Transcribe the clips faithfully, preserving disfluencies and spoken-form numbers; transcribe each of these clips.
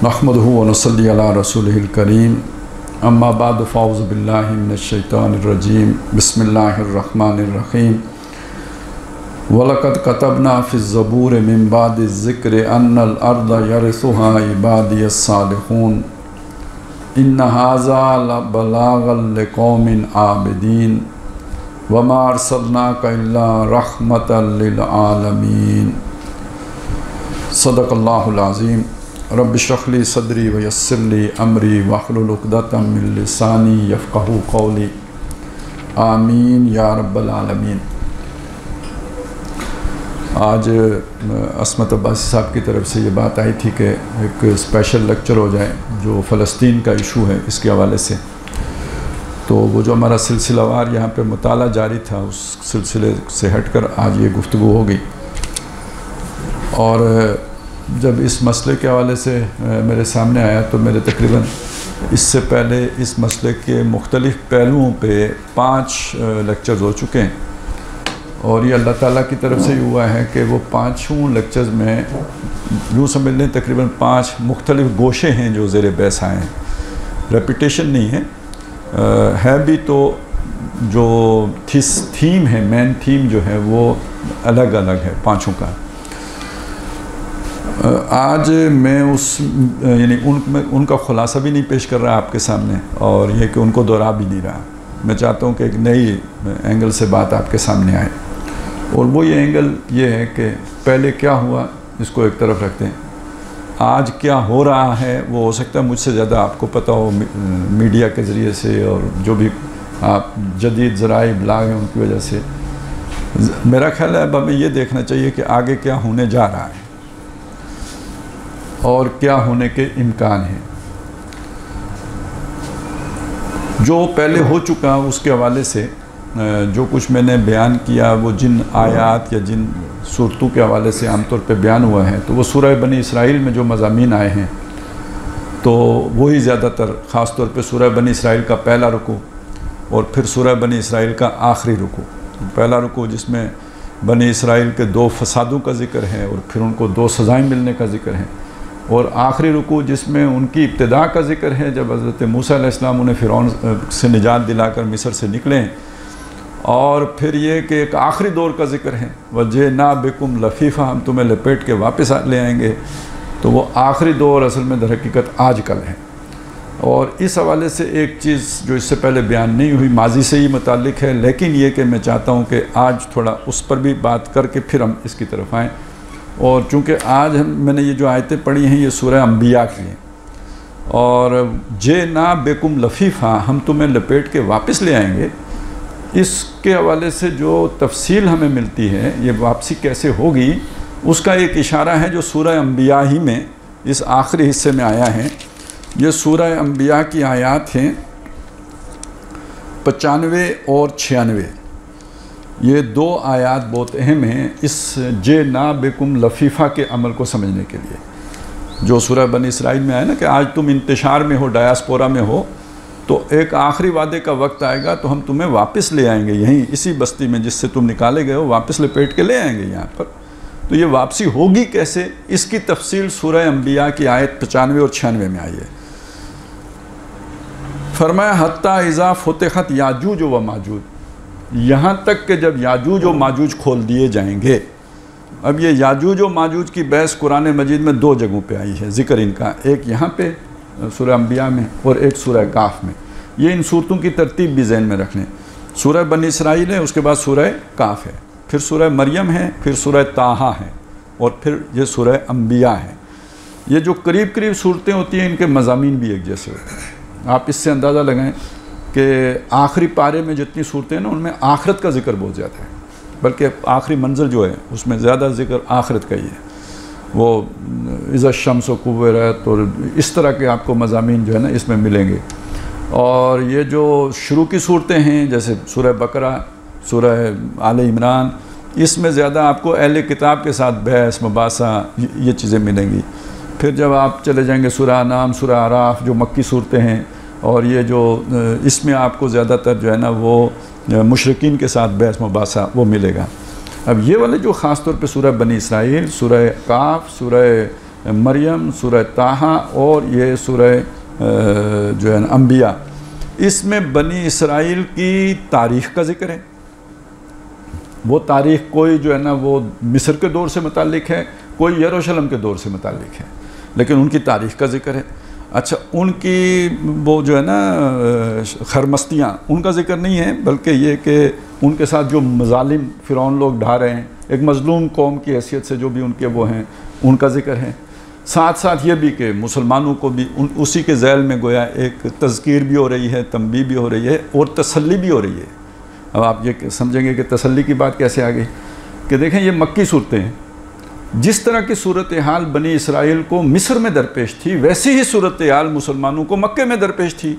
नहमदुहु व नसल्ली अला रसूलिहिल करीम अम्मा बाद फ़ाउज़ु बिल्लाहि मिनश शैतानिर रजीम बिस्मिल्लाहिर रहमानिर रहीम वलक़द कतबना फ़िज़ ज़बूर मिन बादि ज़िक्र अन्नल अर्द यरिसुहा इबादियस सालिहून इन्न हाज़ा लबलागल लिक़ौमिन आबिदीन वमा अरसलनाका इल्ला रहमतल लिल आलमीन। सदक़ल्लाहुल अज़ीम। रब्बि इश्रह ली सदरी व यस्सिर ली अमरी वहलुल उक़दतम मिन लिसानी यफ़क़हू क़ौली। आमीन या रब्बल आलमीन। आज अस्मत अब्बासी साहब की तरफ से ये बात आई थी कि एक स्पेशल लेक्चर हो जाए जो फ़लस्तीन का इशू है, इसके हवाले से। तो वो जो हमारा सिलसिलावार यहाँ पे मुताला जारी था, उस सिलसिले से हटकर आज ये गुफ्तगू हो गई। और जब इस मसले के हवाले से मेरे सामने आया तो मेरे तकरीबन इससे पहले इस मसले के मुख्तलिफ़ पहलुओं पे पाँच लेक्चर्स हो चुके हैं और ये अल्लाह ताला की तरफ से ही हुआ है कि वो पाँचों लेक्चर्स में यूँ समझ लें तकरीबन पाँच मुख्तलिफ़ गोशे हैं जो ज़ेर बहस आए हैं। रेपिटेशन नहीं है, आ, है भी तो जो थिस थीम है, मेन थीम जो है वो अलग अलग है पाँचों का। आज मैं उस यानी उन उनका ख़ुलासा भी नहीं पेश कर रहा आपके सामने और ये कि उनको दोहरा भी नहीं रहा। मैं चाहता हूँ कि एक नई एंगल से बात आपके सामने आए और वो ये एंगल ये है कि पहले क्या हुआ इसको एक तरफ रखते हैं, आज क्या हो रहा है वो हो सकता है मुझसे ज़्यादा आपको पता हो मीडिया के ज़रिए से और जो भी आप जदीद ज़राए ब्लाग हैं उनकी वजह से। मेरा ख्याल है अब हमें ये देखना चाहिए कि आगे क्या होने जा रहा है और क्या होने के इम्कान हैं। जो पहले हो चुका उसके हवाले से जो कुछ मैंने बयान किया वो जिन आयात या जिन सूरतों के हवाले से आमतौर पे बयान हुआ है तो वो सूरह बनी इसराइल में जो मज़ामीन आए हैं तो वही ज़्यादातर ख़ास तौर पे सूरह बनी इसराइल का पहला रुकू और फिर सूरह बनी इसराइल का आखिरी रुकू। पहला रुकू जिसमें बनी इसराइल के दो फसादों का ज़िक्र है और फिर उनको दो सज़ाएँ मिलने का ज़िक्र है और आखिरी रुकू जिसमें उनकी इब्तिदा का ज़िक्र है जब हज़रत मूसा अलैहिस्सलाम उन्हें फ़िरौन से निजात दिलाकर मिस्र से निकलें और फिर ये कि एक आखिरी दौर का ज़िक्र है वजे ना बिकुम लफ़ीफ़ा, हम तुम्हें लपेट के वापस ले आएंगे। तो वो आखिरी दौर असल में दर हकीकत आज कल है। और इस हवाले से एक चीज़ जो इससे पहले बयान नहीं हुई माजी से ही मुताल्लिक है, लेकिन ये कि मैं चाहता हूँ कि आज थोड़ा उस पर भी बात करके फिर हम इसकी तरफ आएँ। और चूँकि आज हम मैंने ये जो आयतें पढ़ी हैं ये सूरह अंबिया की हैं और जे ना बेकुम लफ़ीफ़ा, हम तुम्हें लपेट के वापस ले आएंगे, इसके हवाले से जो तफसील हमें मिलती है ये वापसी कैसे होगी उसका एक इशारा है जो सूरह अंबिया ही में इस आखिरी हिस्से में आया है। ये सूरह अंबिया की आयात हैं पचानवे और छियानवे। ये दो आयात बहुत अहम हैं इस जे ना बेकुम लफ़ीफ़ा के अमल को समझने के लिए। जो सूरह बनी इसराइल में आया ना कि आज तुम इंतशार में हो, डायस्पोरा में हो, तो एक आखिरी वादे का वक्त आएगा तो हम तुम्हें वापस ले आएंगे, यहीं इसी बस्ती में जिससे तुम निकाले गए हो वापस लपेट के ले आएंगे यहाँ पर। तो ये वापसी होगी कैसे, इसकी तफसील सूरह अंबिया की आयत पचानवे और छियानवे में आई है। फरमाया हत्ता इज़ा फुतिहत याजूज व माजूज, यहाँ तक कि जब याजूज व माजूज खोल दिए जाएंगे। अब ये याजूज व माजूज की बहस कुरान मजीद में दो जगहों पे आई है ज़िक्र इनका, एक यहाँ पे सूरह अंबिया में और एक सूरह काफ में। ये इन सूरतों की तरतीब भी ज़हन में रख लें। सूरह बनी इसराइल है, उसके बाद सूरह काफ है, फिर सूरह मरियम है, फिर सूरह ताहा है और फिर ये सूरह अंबिया है। ये जो करीब करीब सूरतें होती हैं इनके मज़ामीन भी एक जैसे होते हैं। आप इससे अंदाज़ा लगाएं कि आखिरी पारे में जितनी सूरतें हैं ना उनमें आखिरत का ज़िक्र बहुत ज़्यादा है, बल्कि आखिरी मंजिल जो है उसमें ज़्यादा ज़िक्र आखिरत का ही है। वो इज़्ज़त शम्स व कुव्वरत और इस तरह के आपको मज़ामीन जो है ना इसमें मिलेंगे। और ये जो शुरू की सूरतें हैं जैसे सूरह बकरा, सूरह आले इमरान, इसमें ज़्यादा आपको अहले किताब के साथ बहस मुबासा ये चीज़ें मिलेंगी। फिर जब आप चले जाएंगे सूरह नाम, सूरह आराफ जो मक्की सूरतें हैं, और ये जो इसमें आपको ज़्यादातर जो है ना वो मुशरिकीन के साथ बहस मुबासा वो मिलेगा। अब ये वाले जो ख़ास तौर पे सूरह बनी इसराइल, सूरह काफ, सूरह मरियम, सूरह ताहा और ये सूरह जो है अंबिया, इसमें बनी इसराइल की तारीख़ का जिक्र है। वो तारीख़ कोई जो है ना वो मिस्र के दौर से मुतालिक है, कोई यरूशलेम के दौर से मुतालिक है, लेकिन उनकी तारीख़ का जिक्र है। अच्छा, उनकी वो जो है ना खरमस्तियाँ, उनका जिक्र नहीं है, बल्कि ये कि उनके साथ जो मजालिम फ़िरौन लोग ढा रहे हैं, एक मज़लूम कौम की हैसियत से जो भी उनके वो हैं, उनका जिक्र है। साथ साथ ये भी कि मुसलमानों को भी उन उसी के ज़ैल में गोया एक तज़कीर भी हो रही है, तंबीह भी हो रही है और तसल्ली भी हो रही है। अब आप ये समझेंगे कि तसल्ली की बात कैसे आ गई, कि देखें ये मक्की सूरतें हैं, जिस तरह की सूरत हाल बनी इसराइल को मिस्र में दरपेश थी, वैसी ही सूरत हाल मुसलमानों को मक्के में दरपेश थी।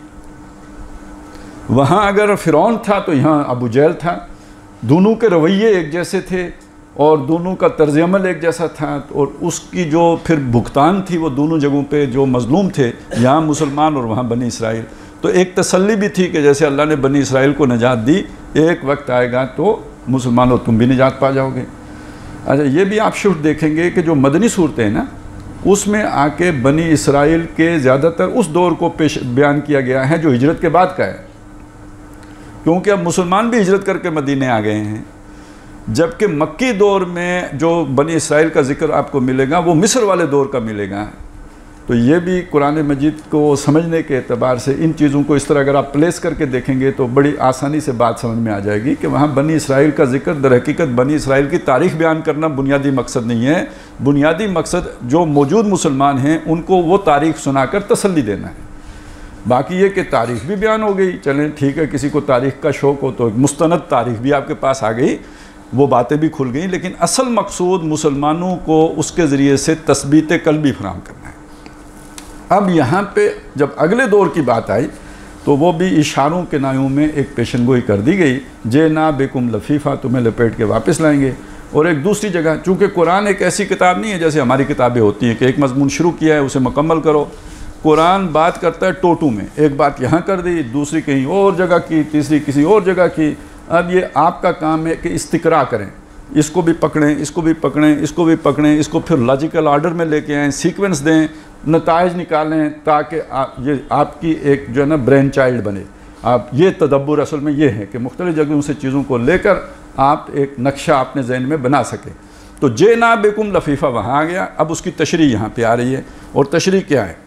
वहाँ अगर फ़िरौन था तो यहाँ अबू जहल था, दोनों के रवैये एक जैसे थे और दोनों का तर्ज अमल एक जैसा था, और उसकी जो फिर भुगतान थी वो दोनों जगहों पे जो मज़लूम थे, यहाँ मुसलमान और वहाँ बनी इसराइल। तो एक तसल्ली भी थी कि जैसे अल्लाह ने बनी इसराइल को निजात दी, एक वक्त आएगा तो मुसलमानों तुम भी निजात पा जाओगे। अच्छा, ये भी आप शिफ्ट देखेंगे कि जो मदनी सूरतें हैं ना, उसमें आके बनी इसराइल के ज़्यादातर उस दौर को पेश बयान किया गया है जो हिजरत के बाद का है, क्योंकि अब मुसलमान भी हिजरत करके मदीने आ गए हैं। जबकि मक्की दौर में जो बनी इसराइल का जिक्र आपको मिलेगा वो मिस्र वाले दौर का मिलेगा। तो ये भी कुरान मजीद को समझने के एतबार से इन चीज़ों को इस तरह अगर आप प्लेस करके देखेंगे तो बड़ी आसानी से बात समझ में आ जाएगी कि वहाँ बनी इसराइल का जिक्र दर हकीकत बनी इसराइल की तारीख़ बयान करना बुनियादी मकसद नहीं है। बुनियादी मकसद जो मौजूद मुसलमान हैं उनको वो तारीख़ सुनाकर तसल्ली देना है। बाकी ये कि तारीख़ भी बयान हो गई, चलें ठीक है, किसी को तारीख़ का शौक़ हो तो मुस्तनद तारीख़ भी आपके पास आ गई, वो बातें भी खुल गई, लेकिन असल मकसूद मुसलमानों को उसके ज़रिए से तस्बीत कल्बी फराहम करना है। अब यहाँ पे जब अगले दौर की बात आई तो वो भी इशारों के नायों में एक पेशनगोई कर दी गई, जे ना बेकुम लफीफ़ा, तुम्हें लपेट के वापस लाएंगे। और एक दूसरी जगह, चूँकि कुरान एक ऐसी किताब नहीं है जैसे हमारी किताबें होती हैं कि एक मजमून शुरू किया है उसे मुकम्मल करो। कुरान बात करता है टोटू में, एक बात यहाँ कर दी, दूसरी कहीं और जगह की, तीसरी किसी और जगह की। अब ये आपका काम है कि इस्तिक़रा करें, इसको भी पकड़ें, इसको भी पकड़ें, इसको भी पकड़ें, इसको फिर लॉजिकल आर्डर में लेके आएँ, सीक्वेंस दें, नताइज निकालें, ताकि आप ये आपकी एक जो है ना ब्रेन चाइल्ड बने। आप ये तदब्बुर असल में ये है कि मुख्तलिफ़ जगहों से चीज़ों को लेकर आप एक नक्शा अपने जहन में बना सकें। तो जे ना बेकुम लफीफ़ा वहाँ आ गया। अब उसकी तशरीह यहाँ पे आ रही है, और तशरीह क्या है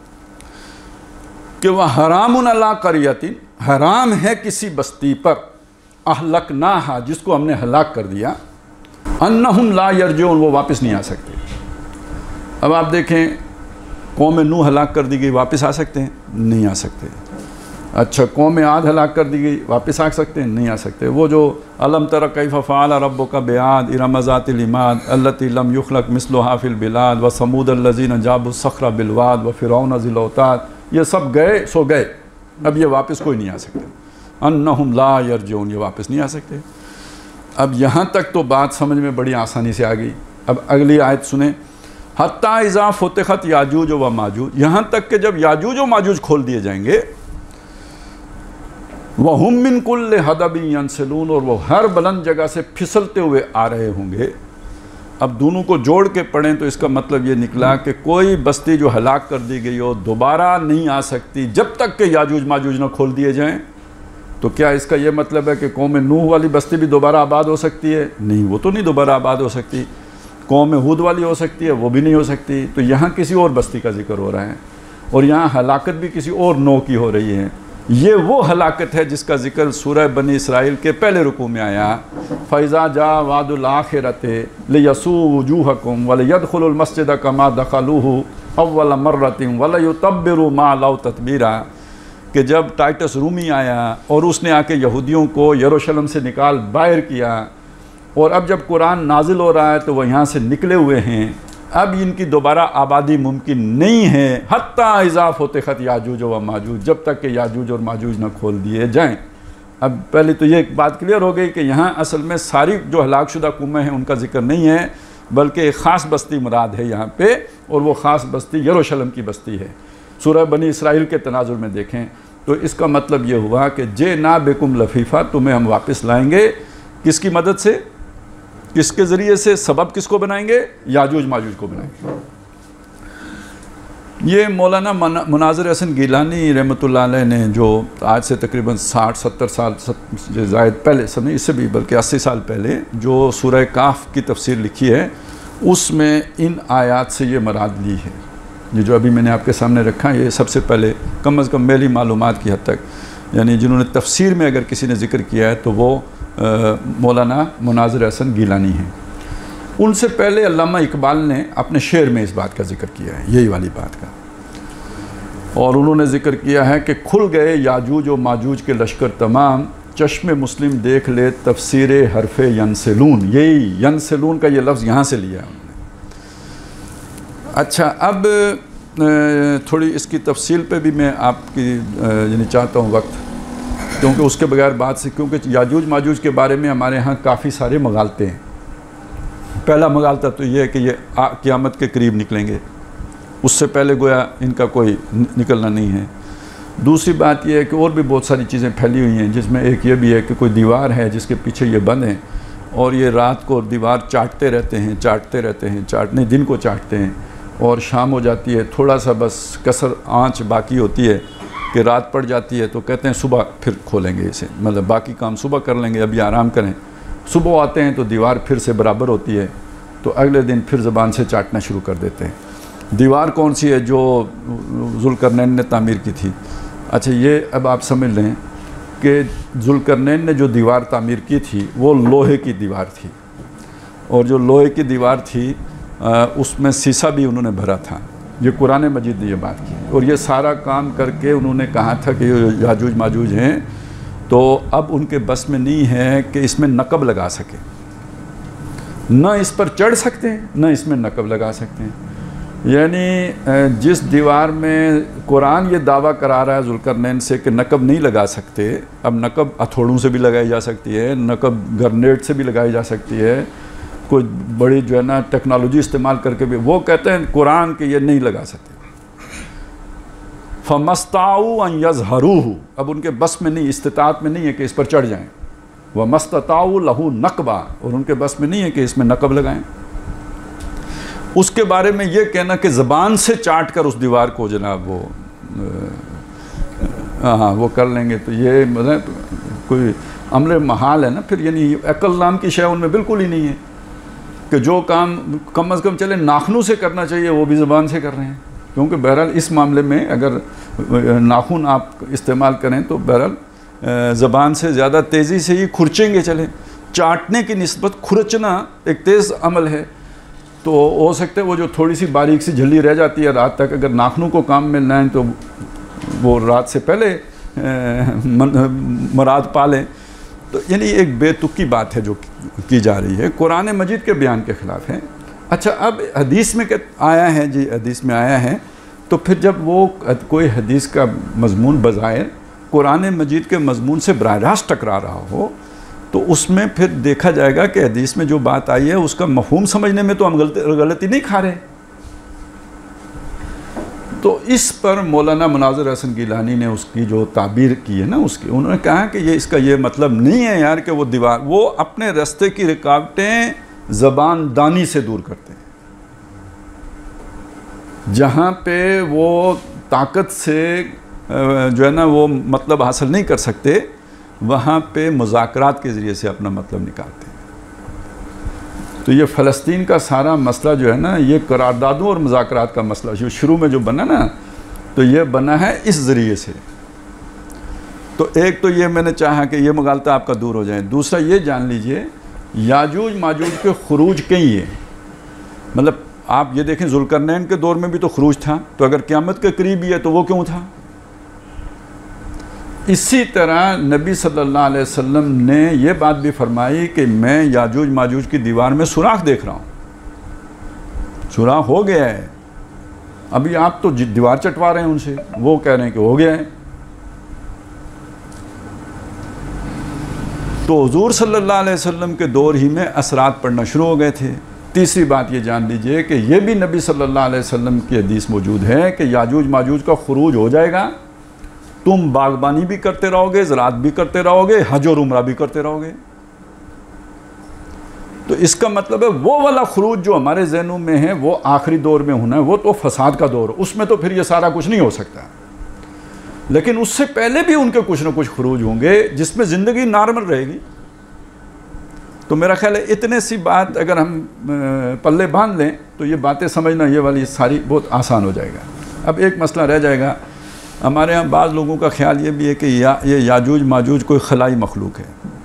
कि वह हरामुन अला क़रियतिन, हराम है किसी बस्ती पर, अहलकनाहा, जिसको हमने हलाक कर दिया, अन्नहुम ला यरजून, वो वापस नहीं आ सकते। अब आप देखें, कौम नूह हलाक कर दी गई, वापस आ सकते हैं? नहीं आ सकते। अच्छा, कौम आद हलाक कर दी गई, वापस आ सकते हैं? नहीं आ सकते। वो जो अलम तरा कैफ़ फ़अल रब्बुका बिआद इरम ज़ातिल इमाद अल्लती लम युख़लक़ मिस्लुहा फ़िल बिलाद व समूद अल्लज़ीना जाबु सख़रा बिल वाद व फ़िरऔन ज़िल औताद, ये सब गए सो गए, अब ये वापस कोई नहीं आ सकते। अन्नहुम ला यरजून, ये वापस नहीं आ सकते। अब यहाँ तक तो बात समझ में बड़ी आसानी से आ गई। अब अगली आयत सुने, हत्ता इज़ा फुतिहत याजूज व माजूज, यहाँ तक कि जब याजूज व माजूज खोल दिए जाएंगे, वह हुम मिन कुल्ल हदबिन यंसलून, और वो हर बुलंद जगह से फिसलते हुए आ रहे होंगे। अब दोनों को जोड़ के पढ़ें तो इसका मतलब ये निकला कि कोई बस्ती जो हलाक कर दी गई हो दोबारा नहीं आ सकती जब तक कि याजूज माजूज न खोल दिए जाएं। तो क्या इसका ये मतलब है कि कौम नूह वाली बस्ती भी दोबारा आबाद हो सकती है? नहीं, वो तो नहीं दोबारा आबाद हो सकती। कौम हूद वाली हो सकती है, वो भी नहीं हो सकती। तो यहाँ किसी और बस्ती का जिक्र हो रहा है, और यहाँ हलाकत भी किसी और नौ की हो रही है। ये वो हलाकत है जिसका जिक्र सूरह बनी इसराइल के पहले रुकू में आया, फ़ैज़ा जा वादुल आखिरते लियसू वजूहकुम व लियदखुलुल मस्जिद कमा दखलूहु अव्वल मर्रतिन व लियुतब्बिरु मा लौ ततबीरा, कि जब टाइटस रूमी आया और उसने आके यहूदियों को यरूशलेम से निकाल बाहर किया, और अब जब कुरान नाजिल हो रहा है तो वह यहाँ से निकले हुए हैं, अब इनकी दोबारा आबादी मुमकिन नहीं है। हत्ता इज़ाफ़ होते ख़त याजूज व माजूज, जब तक कि याजूज और माजूज न खोल दिए जाएं। अब पहले तो ये बात क्लियर हो गई कि यहाँ असल में सारी जो हलाक शुदा कौमें हैं उनका जिक्र नहीं है, बल्कि एक ख़ास बस्ती मुराद है यहाँ पे, और वो ख़ास बस्ती यरूशलेम की बस्ती है। सूरह बनी इसराइल के तनाजुर में देखें तो इसका मतलब ये हुआ कि जे ना बेकुम लफीफ़ा, तुम्हें हम वापस लाएंगे। किसकी मदद से, किसके ज़रिए से? सबब किसको बनाएंगे? याजूज माजूज को बनाएंगे। ये मौलाना मुनाज़िर हसन गिलानी रहमतुल्लाह अलैह ने जो आज से तकरीबन साठ सत्तर साल ज़ायद पहले समय, इससे भी बल्कि अस्सी साल पहले जो सूरह काफ की तफसीर लिखी है, उसमें इन आयात से ये मराद ली है। ये जो अभी मैंने आपके सामने रखा है, ये सबसे पहले कम अज़ कम मेरी मालूमात की हद तक, यानी जिन्होंने तफसीर में अगर किसी ने ज़िक्र किया है तो वो मौलाना मुनाज़िर हसन गिलानी हैं। उनसे पहले अल्लामा इकबाल ने अपने शेर में इस बात का जिक्र किया है, यही वाली बात का, और उन्होंने जिक्र किया है कि खुल गए याजूज और माजूज के लश्कर तमाम, चश्मे मुस्लिम देख ले तफसीर हरफ यनसलून। यही यनसलून का ये लफ्ज़ यहाँ से लिया है उन्होंने। अच्छा, अब थोड़ी इसकी तफसील पे भी मैं आपकी यानी चाहता हूँ वक्त, क्योंकि उसके बगैर बात से, क्योंकि याजूज माजूज के बारे में हमारे यहाँ काफ़ी सारे मगालते हैं। पहला मगालता तो ये है कि ये क़यामत के करीब निकलेंगे, उससे पहले गोया इनका कोई निकलना नहीं है। दूसरी बात यह है कि और भी बहुत सारी चीज़ें फैली हुई हैं, जिसमें एक ये भी है कि कोई दीवार है जिसके पीछे ये बंद हैं और ये रात को दीवार चाटते रहते हैं चाटते रहते हैं चाटने दिन को चाटते हैं, और शाम हो जाती है, थोड़ा सा बस कसर आँच बाकी होती है कि रात पड़ जाती है, तो कहते हैं सुबह फिर खोलेंगे इसे, मतलब बाकी काम सुबह कर लेंगे, अभी आराम करें। सुबह आते हैं तो दीवार फिर से बराबर होती है, तो अगले दिन फिर ज़बान से चाटना शुरू कर देते हैं। दीवार कौन सी है? जो ज़ुल्करनैन ने तामीर की थी। अच्छा, ये अब आप समझ लें कि ज़ुल्करनैन ने जो दीवार तामीर की थी वो लोहे की दीवार थी, और जो लोहे की दीवार थी आ, उसमें शीशा भी उन्होंने भरा था। ये कुरान मजीद ने ये बात की, और ये सारा काम करके उन्होंने कहा था कि ये याजूज माजूज हैं, तो अब उनके बस में नहीं है कि इसमें नकब लगा सके, न इस पर चढ़ सकते हैं न इसमें नकब लगा सकते हैं। यानी जिस दीवार में कुरान ये दावा करा रहा है ज़ुल्करनैन से कि नकब नहीं लगा सकते, अब नकब हथौड़ों से भी लगाई जा सकती है, नकब ग्रेनेड से भी लगाई जा सकती है, कोई बड़ी जो है ना टेक्नोलॉजी इस्तेमाल करके भी, वो कहते हैं कुरान के ये नहीं लगा सकते। फ़मस्ताऊ अन यज़हरूहु, अब उनके बस में नहीं, इस्तिताअत में नहीं है कि इस पर चढ़ जाएं। व मस्तताऊ लहू नकबा, और उनके बस में नहीं है कि इसमें नकब लगाएं। उसके बारे में ये कहना कि ज़बान से चाट कर उस दीवार को जनाब वो हाँ वो कर लेंगे, तो ये मतलब कोई अमल महाल है ना फिर, यानी अक्ल नाम की शय उनमें बिल्कुल ही नहीं है कि जो काम कम अज़ कम चले नाखूनों से करना चाहिए वो भी ज़बान से कर रहे हैं। क्योंकि बहरहाल इस मामले में अगर नाखून आप इस्तेमाल करें तो बहरहाल ज़बान से ज़्यादा तेज़ी से ही खुरचेंगे चले। चाटने की निस्बत खुरचना एक तेज़ अमल है, तो हो सकता है वो जो थोड़ी सी बारीक सी झल्ली रह जाती है रात तक, अगर नाखूनों को काम में लाएँ तो वो रात से पहले मुराद पा लें। तो यानी एक बेतुकी बात है जो की जा रही है, कुरान मजीद के बयान के ख़िलाफ़ है। अच्छा, अब हदीस में क्या आया है जी, हदीस में आया है, तो फिर जब वो कोई हदीस का मज़मून बज़ाहिर कुरान मजीद के मज़मून से बराह रास्त टकरा रहा हो, तो उसमें फिर देखा जाएगा कि हदीस में जो बात आई है उसका मफ़हूम समझने में तो हम गलती गलती नहीं खा रहे। तो इस पर मौलाना मुनाज़िर हसन गिलानी ने उसकी जो ताबीर की है ना, उसकी उन्होंने कहा कि ये इसका ये मतलब नहीं है यार कि वो दीवार, वो अपने रास्ते की रुकावटें ज़बान दानी से दूर करते हैं। जहाँ पे वो ताकत से जो है ना वो मतलब हासिल नहीं कर सकते, वहाँ पे मुज़ाकरात के ज़रिए से अपना मतलब निकालते हैं। तो ये फ़लस्तीन का सारा मसला जो है ना, ये करारदादों और मुज़ाकरात का मसला जो शुरू में जो बना ना, तो ये बना है इस ज़रिए से। तो एक तो ये मैंने चाहा कि ये मुगालता आपका दूर हो जाए। दूसरा ये जान लीजिए याजूज माजूज के खुरूज कई है, मतलब आप ये देखें ज़ुल्करनैन के दौर में भी तो खुरूज था, तो अगर क़यामत के करीब ही है तो वो क्यों था। इसी तरह नबी सल्लल्लाहु अलैहि वसल्लम ने यह बात भी फरमाई कि मैं याजूज माजूज की दीवार में सुराख देख रहा हूँ, सुराख हो गया है। अभी आप तो दीवार चटवा रहे हैं उनसे, वो कह रहे हैं कि हो गया है। तो हुज़ूर सल्लल्लाहु अलैहि वसल्लम के दौर ही में असरात पड़ना शुरू हो गए थे। तीसरी बात ये जान लीजिए कि यह भी नबी सल्लल्लाहु अलैहि वसल्लम की हदीस मौजूद है कि याजूज माजूज का खुरूज हो जाएगा, तुम बागबानी भी करते रहोगे, ज़राअत भी करते रहोगे, हज और उम्रा भी करते रहोगे। तो इसका मतलब है वो वाला खरूज जो हमारे जहनों में है वो आखिरी दौर में होना है, वो तो फसाद का दौर, उसमें तो फिर ये सारा कुछ नहीं हो सकता। लेकिन उससे पहले भी उनके कुछ ना कुछ खरूज होंगे जिसमें ज़िंदगी नॉर्मल रहेगी। तो मेरा ख्याल है इतने सी बात अगर हम पल्ले बांध लें तो ये बातें समझना ये वाली सारी बहुत आसान हो जाएगा। अब एक मसला रह जाएगा, हमारे यहाँ बाज़ लोगों का ख्याल ये भी है कि या ये याजूज माजूज कोई खलाई मखलूक है,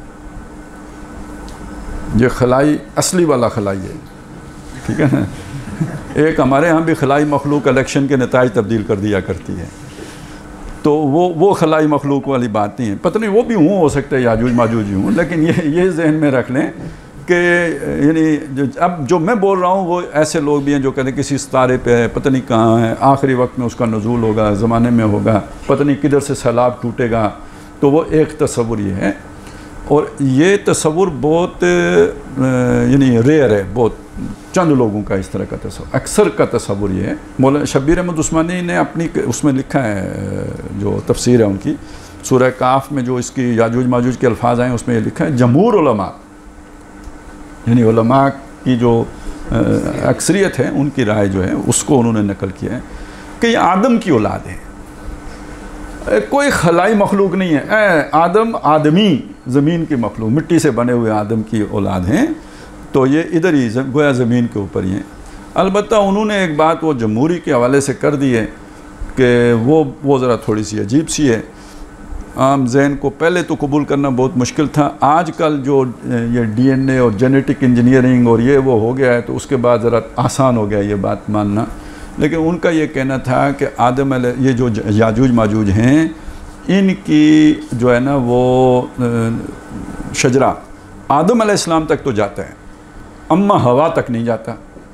ये खलाई असली वाला खलाई है, ठीक है ना। एक हमारे यहाँ भी खलाई मखलूक इलेक्शन के नताइज तब्दील कर दिया करती है, तो वो वो खलाई मखलूक वाली बात नहीं है। पता नहीं वो भी हूँ, हो सकता है याजूज माजूज ही हूँ, लेकिन ये ये जहन में रख लें कि यानी जो अब जो मैं बोल रहा हूँ वो ऐसे लोग भी हैं जो कहते हैं किसी सितारे पे है, पता नहीं कहाँ है, आखिरी वक्त में उसका नज़ूल होगा, ज़माने में होगा, पता नहीं किधर से सैलाब टूटेगा। तो वो एक तस्वुर ये है, और ये तस्वुर बहुत यानी रेयर है, बहुत चंद लोगों का इस तरह का तस्वुर, अक्सर का तस्वुर ये है। मौलाना शब्बीर अहमद उस्मानी ने अपनी उसमें लिखा है, जो तफसीर है उनकी सूरह काफ में जो इसकी याजूज माजूज के अल्फाज आए उसमें ये लिखा है जमहूर उलमा, यानी उलमा की जो अक्सरियत है उनकी राय जो है उसको उन्होंने नकल किया है कि ये आदम की औलाद है, कोई खलाई मखलूक नहीं है। ए, आदम आदमी ज़मीन की मखलूक, मिट्टी से बने हुए आदम की औलाद हैं, तो ये इधर ही गोया ज़मीन के ऊपर ही हैं। अलबत्ता उन्होंने एक बात वो जमहूरी के हवाले से कर दी है कि वो वो ज़रा थोड़ी सी अजीब सी है, आम जहन को पहले तो कबूल करना बहुत मुश्किल था। आजकल जो ये डीएनए और जेनेटिक इंजीनियरिंग और ये वो हो गया है तो उसके बाद ज़रा आसान हो गया ये बात मानना। लेकिन उनका ये कहना था कि आदम ये जो याजूज माजूज हैं इनकी जो है ना वो शजरा आदम अलैहिस्सलाम तक तो जाता है, अम्मा हवा तक नहीं जाता।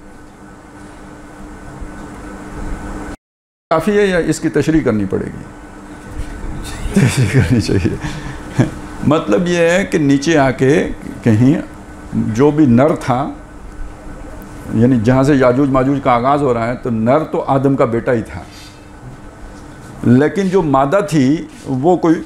काफ़ी है या इसकी तशरीह करनी पड़ेगी? तशरीह करनी चाहिए। मतलब ये है कि नीचे आके कहीं जो भी नर था, यानी जहाँ से याजूज माजूज का आगाज़ हो रहा है, तो नर तो आदम का बेटा ही था, लेकिन जो मादा थी वो कोई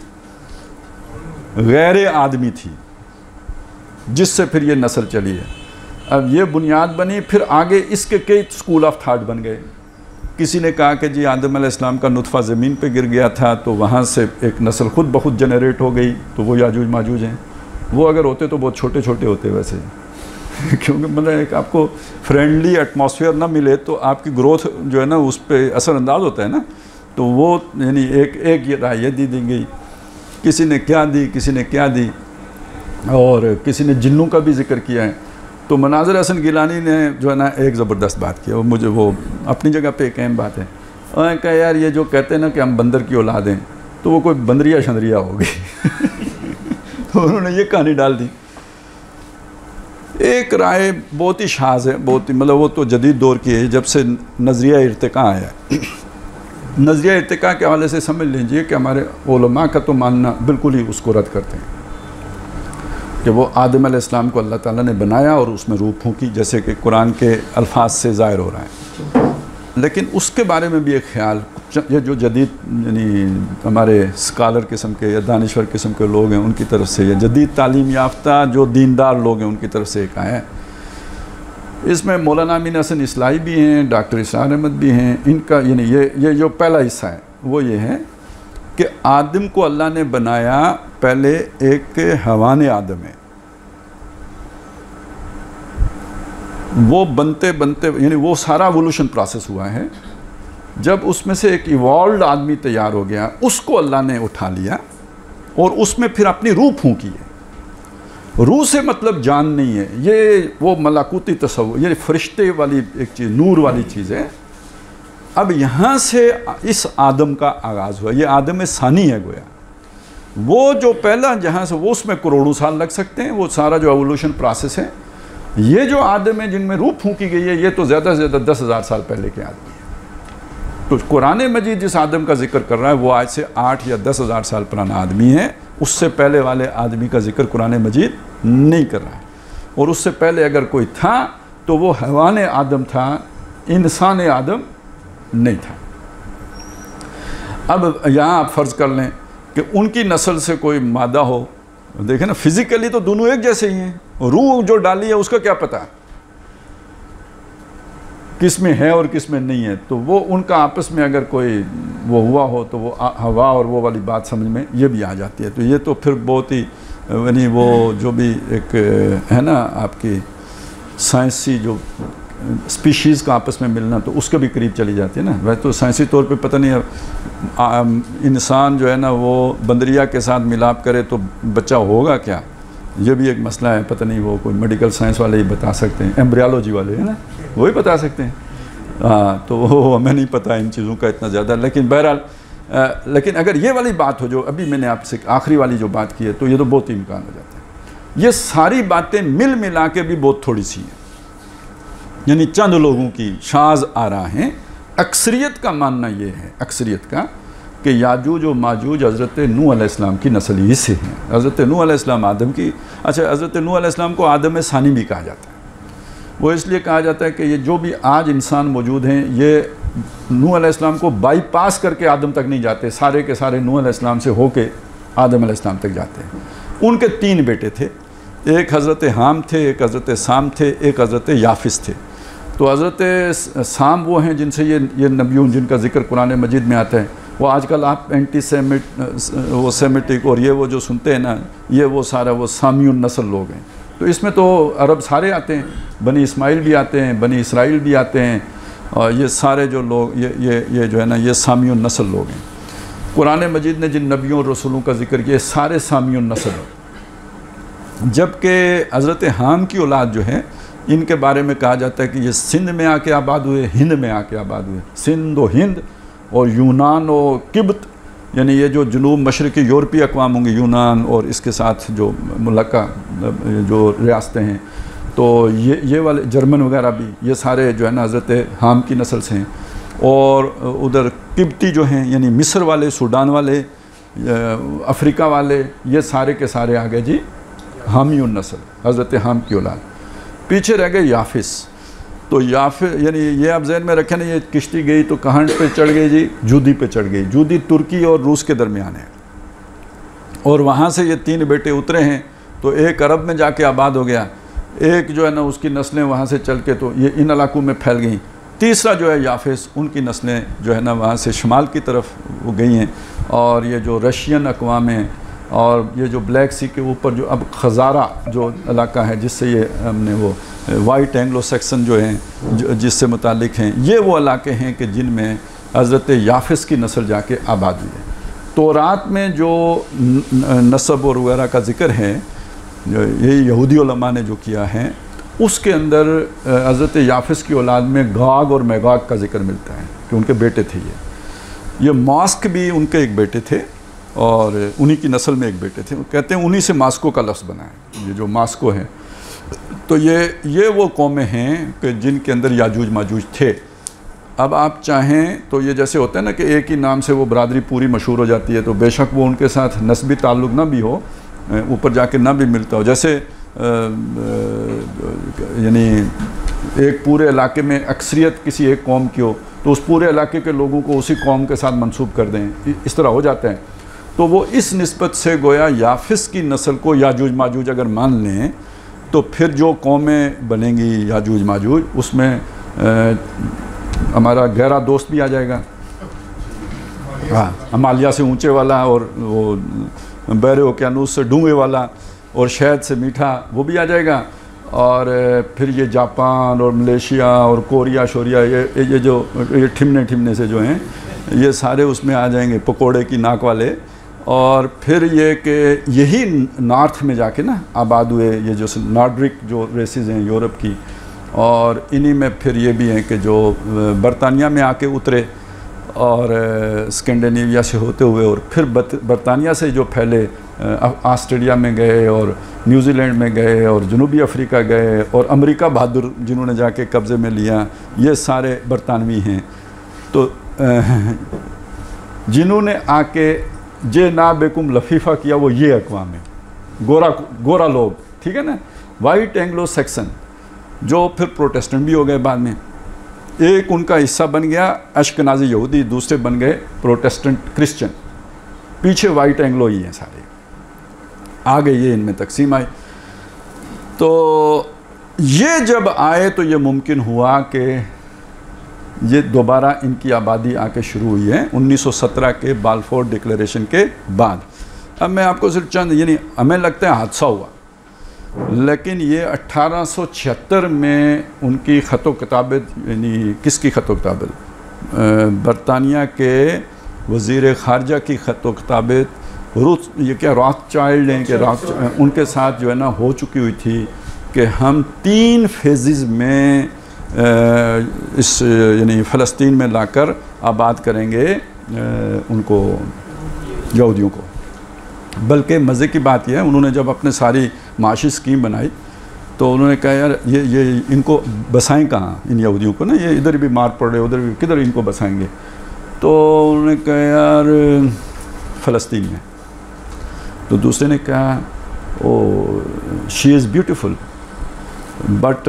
गैर आदमी थी जिससे फिर ये नस्ल चली है। अब ये बुनियाद बनी, फिर आगे इसके कई स्कूल ऑफ थाट बन गए। किसी ने कहा कि जी आदम अलैहिस्सलाम का नुतफ़ा ज़मीन पे गिर गया था तो वहाँ से एक नस्ल खुद ब खुद जनरेट हो गई, तो वो याजूज माजूज हैं। वो अगर होते तो बहुत छोटे छोटे होते वैसे क्योंकि मतलब एक आपको फ्रेंडली एटमॉस्फेयर ना मिले तो आपकी ग्रोथ जो है ना उस पर असरअंदाज होता है ना। तो वो यानी एक एक ये राय दी दी गई, किसी ने क्या दी, किसी ने क्या दी, और किसी ने जिन्नों का भी जिक्र किया है। तो मनाज़िर हसन गिलानी ने जो है ना एक ज़बरदस्त बात की, वो मुझे वो अपनी जगह पे एक अहम बात है। उन्होंने कहा यार ये जो कहते हैं ना कि हम बंदर की औलाद हैं, तो वो कोई बंदरिया शंदरिया होगी तो उन्होंने ये कहानी डाल दी। एक राय बहुत ही शाज़ है, बहुत ही मतलब वो तो जदीद दौर की है, जब से नज़रिया इर्तिका आया नज़रिया इर्तिका के हवाले से समझ लीजिए कि हमारे उलमा का तो मानना बिल्कुल ही उसको रद्द करते हैं कि वो आदम अलैहिस्सलाम को अल्लाह ताला ने बनाया और उसमें रूह फूंकी, जैसे कि कुरान के अल्फाज से ज़ाहिर हो रहा है। लेकिन उसके बारे में भी एक ख्याल, ये जो जदीद यानी हमारे स्कॉलर किस्म के या दानिश्वर किस्म के लोग हैं उनकी तरफ से, या जदीद तालीम याफ्ता जो दीनदार लोग हैं उनकी तरफ से एक आया है। इसमें मौलाना अमीन हसन इस्लाही भी हैं, डॉक्टर इसरार अहमद भी हैं। इनका यानी ये ये जो पहला हिस्सा है वो ये है कि आदम को अल्लाह ने बनाया, पहले एक हवाने आदम है, वो बनते बनते यानी वो सारा एवोल्यूशन प्रोसेस हुआ है। जब उसमें से एक इवॉल्व आदमी तैयार हो गया, उसको अल्लाह ने उठा लिया और उसमें फिर अपनी रूह फूंकी है। रूह से मतलब जान नहीं है, ये वो मलाकुती तस्वुर, ये फरिश्ते वाली एक चीज़, नूर वाली चीज़ है। अब यहाँ से इस आदम का आगाज़ हुआ, ये आदम सानी है गोया, वो जो पहला जहाँ से वो उसमें करोड़ों साल लग सकते हैं, वो सारा जो एवोल्यूशन प्रोसेस है। ये जो आदम है जिनमें रूह फूंकी गई है, ये तो ज़्यादा से ज़्यादा दस हज़ार साल पहले के आदमी हैं। तो कुरान मजीद जिस आदम का जिक्र कर रहा है वो आज से आठ या दस हज़ार साल पुराना आदमी है, उससे पहले वाले आदमी का जिक्र कुरान मजीद नहीं कर रहा है। और उससे पहले अगर कोई था तो वो हैवान आदम था, इंसान आदम नहीं था। अब यहाँ आप फ़र्ज़ कर लें कि उनकी नस्ल से कोई मादा हो देखें ना, फिजिकली तो दोनों एक जैसे ही हैं, रूह जो डाली है उसका क्या पता किस में है और किस में नहीं है। तो वो उनका आपस में अगर कोई वो हुआ हो तो वो हवा और वो वाली बात समझ में ये भी आ जाती है। तो ये तो फिर बहुत ही यानी वो जो भी एक है ना आपकी साइंसी जो स्पीशीज़ का आपस में मिलना, तो उसके भी करीब चली जाती है ना। वैसे तो साइंसी तौर पे पता नहीं है इंसान जो है ना वो बंदरिया के साथ मिलाप करे तो बच्चा होगा क्या, ये भी एक मसला है। पता नहीं वो कोई मेडिकल साइंस वाले ही बता सकते हैं, एम्ब्रियोलॉजी वाले है ना, वो ही बता सकते हैं। हाँ, तो वो हमें नहीं पता इन चीज़ों का इतना ज़्यादा। लेकिन बहरहाल लेकिन अगर ये वाली बात हो जो अभी मैंने आपसे आखिरी वाली जो बात की है, तो ये तो बहुत ही इम्कान हो जाता है। ये सारी बातें मिल मिला के भी बहुत थोड़ी सी हैं, यानी चंद लोगों की शाज आ रहा है। अक्सरियत का मानना ये है, अक्सरियत का, कि याजूज और माजूज हज़रत नूह अलैहिस्सलाम की नस्ल ही से हैं। हज़रत नूह अलैहिस्सलाम आदम की, अच्छा हज़रत नूह अलैहिस्सलाम को आदम सानी भी कहा जाता है। वो इसलिए कहा जाता है कि ये जो भी आज इंसान मौजूद हैं ये नूह अलैहिस्सलाम को बाईपास करके आदम तक नहीं जाते, सारे के सारे नूह अलैहिस्सलाम से होके आदम अलैहिस्सलाम तक जाते हैं। उनके तीन बेटे थे, एक हज़रत हाम थे, एक हज़रत साम थे, एक हज़रत याफिस थे। तो हज़रत साम वो हैं जिनसे ये ये नबियों जिनका जिक्र कुरान मजीद में आता है। वो आजकल आप एंटी सेमिट वो सेमिटिक और ये वो जो सुनते हैं ना, ये वो सारा वो सामियुन नस्ल लोग हैं। तो इसमें तो अरब सारे आते हैं, बनी इस्माइल भी आते हैं, बनी इसराइल भी आते हैं, और ये सारे जो लोग ये ये ये जो है ना ये सामियुन नस्ल लोग हैं। कुरान मजीद ने जिन नबियों और रसूलों का जिक्र किया सारे सामियुन नस्ल लोग। जबकि हज़रत हाम की औलाद जो है इनके बारे में कहा जाता है कि ये सिंध में आके आबाद हुए, हिंद में आके आबाद हुए। सिंध और हिंद और यूनान और किब्त, यानी ये जो जुनूब मशरक़ी यूरोपीय अक़वाम होंगे, यूनान और इसके साथ जो मुल्का जो रियासतें हैं, तो ये ये वाले जर्मन वगैरह भी, ये सारे जो है ना हज़रत हाम की नस्ल से हैं। और उधर किब्ती जो हैं यानी मिस्र वाले, सूडान वाले, अफ्रीका वाले, ये सारे के सारे आ गए जी हामियुन नस्ल, हज़रत हाम की औलाद। पीछे रह गए याफिस। तो याफिस यानी ये आप जहन में रखें ना, ये किश्ती गई तो कहाँ पे चढ़ गई जी, जूदी पे चढ़ गई। जूदी तुर्की और रूस के दरमियान है, और वहाँ से ये तीन बेटे उतरे हैं तो एक अरब में जाके आबाद हो गया, एक जो है ना उसकी नस्लें वहाँ से चल के तो ये इन इलाकों में फैल गई। तीसरा जो है याफिस, उनकी नस्लें जो है ना वहाँ से शुमाल की तरफ वो गई हैं। और ये जो रशियन अक़वाम हैं और ये जो ब्लैक सी के ऊपर जो अब खजारा जो इलाका है जिससे ये हमने वो वाइट एंग्लो सेक्सन जो हैं जिससे मुतालिक हैं, ये वो इलाके हैं कि जिनमें हज़रत याफिस की नस्ल जाके आबाद हुई है। तौरात में जो नस्ब और वगैरह का ज़िक्र है, ये यहूदी उलमा ने जो किया है, उसके अंदर हज़रत याफिस की औलाद में गाग और मैगाग का ज़िक्र मिलता है कि उनके बेटे थे। ये ये मास्क भी उनके एक बेटे थे और उन्हीं की नस्ल में एक बेटे थे। वो कहते हैं उन्हीं से मास्को का लफ्ज़ बना है, ये जो मास्को है। तो ये ये वो कौमें हैं कि जिनके अंदर याजूज माजूज थे। अब आप चाहें तो ये जैसे होता है ना कि एक ही नाम से वो बरादरी पूरी मशहूर हो जाती है, तो बेशक वो उनके साथ नस्बी ताल्लुक़ ना भी हो, ऊपर जाके ना भी मिलता हो। जैसे यानी एक पूरे इलाके में अक्सरियत किसी एक कौम की हो तो उस पूरे इलाके के लोगों को उसी कौम के साथ मंसूब कर दें, इस तरह हो जाता है। तो वो इस निस्बत से गोया याफिस की नस्ल को याजूज माजूज अगर मान लें तो फिर जो कौमें बनेंगी याजूज माजूज, उसमें हमारा गहरा दोस्त भी आ जाएगा, हाँ, हिमालय से ऊंचे वाला और वो बहरे ओकियानूस से डूंगे वाला और शहद से मीठा वो भी आ जाएगा। और फिर ये जापान और मलेशिया और कोरिया शोरिया, ये ये जो ये ठिमने ठिमने से जो हैं ये सारे उसमें आ जाएंगे, पकोड़े की नाक वाले। और फिर ये कि यही नॉर्थ में जाके ना आबाद हुए ये जो नॉर्डिक जो रेसेस हैं यूरोप की, और इन्हीं में फिर ये भी हैं कि जो बरतानिया में आके उतरे और स्कैंडिनेविया से होते हुए और फिर बरतानिया से जो फैले ऑस्ट्रेलिया में गए और न्यूजीलैंड में गए और जनूबी अफ्रीका गए और अमेरिका बहादुर जिन्होंने जाके कब्ज़े में लिया, ये सारे बरतानवी हैं। तो जिन्होंने आके जे ना बेकुम लफीफ़ा किया वो ये अक़वाम है, गोरा गोरा लोग, ठीक है ना, वाइट एंग्लो सेक्सन, जो फिर प्रोटेस्टेंट भी हो गए बाद में। एक उनका हिस्सा बन गया अश्कनाज़ी यहूदी, दूसरे बन गए प्रोटेस्टेंट क्रिश्चियन, पीछे वाइट एंग्लो ही हैं सारे। आ गई, ये इनमें तकसीम आई। तो ये जब आए तो ये मुमकिन हुआ कि ये दोबारा इनकी आबादी आके शुरू हुई है उन्नीस सौ सत्रह के बाल्फोर डिक्लेरेशन के बाद। अब मैं आपको सिर्फ चंद, यानी हमें लगता है हादसा हुआ, लेकिन ये अट्ठारह सौ छिहत्तर में उनकी ख़त व किताबत, यानी किसकी ख़त व किताबत, बरतानिया के वज़ीर ख़ारजा की ख़त व किताबत, रूथ ये क्या रॉथचाइल्ड हैं कि रॉथ उनके साथ जो है ना हो चुकी हुई थी कि हम तीन फेजेस में इस यानी फ़लस्तीन में लाकर आबाद करेंगे उनको, यहूदियों को। बल्कि मज़े की बात यह है, उन्होंने जब अपने सारी माशी स्कीम बनाई तो उन्होंने कहा यार ये ये इनको बसाएं कहाँ, इन यहूदियों को ना, ये इधर भी मार पड़ रहे, उधर भी, किधर इनको बसाएंगे। तो उन्होंने कहा यार फ़लस्तीन में। तो दूसरे ने कहा oh she is beautiful but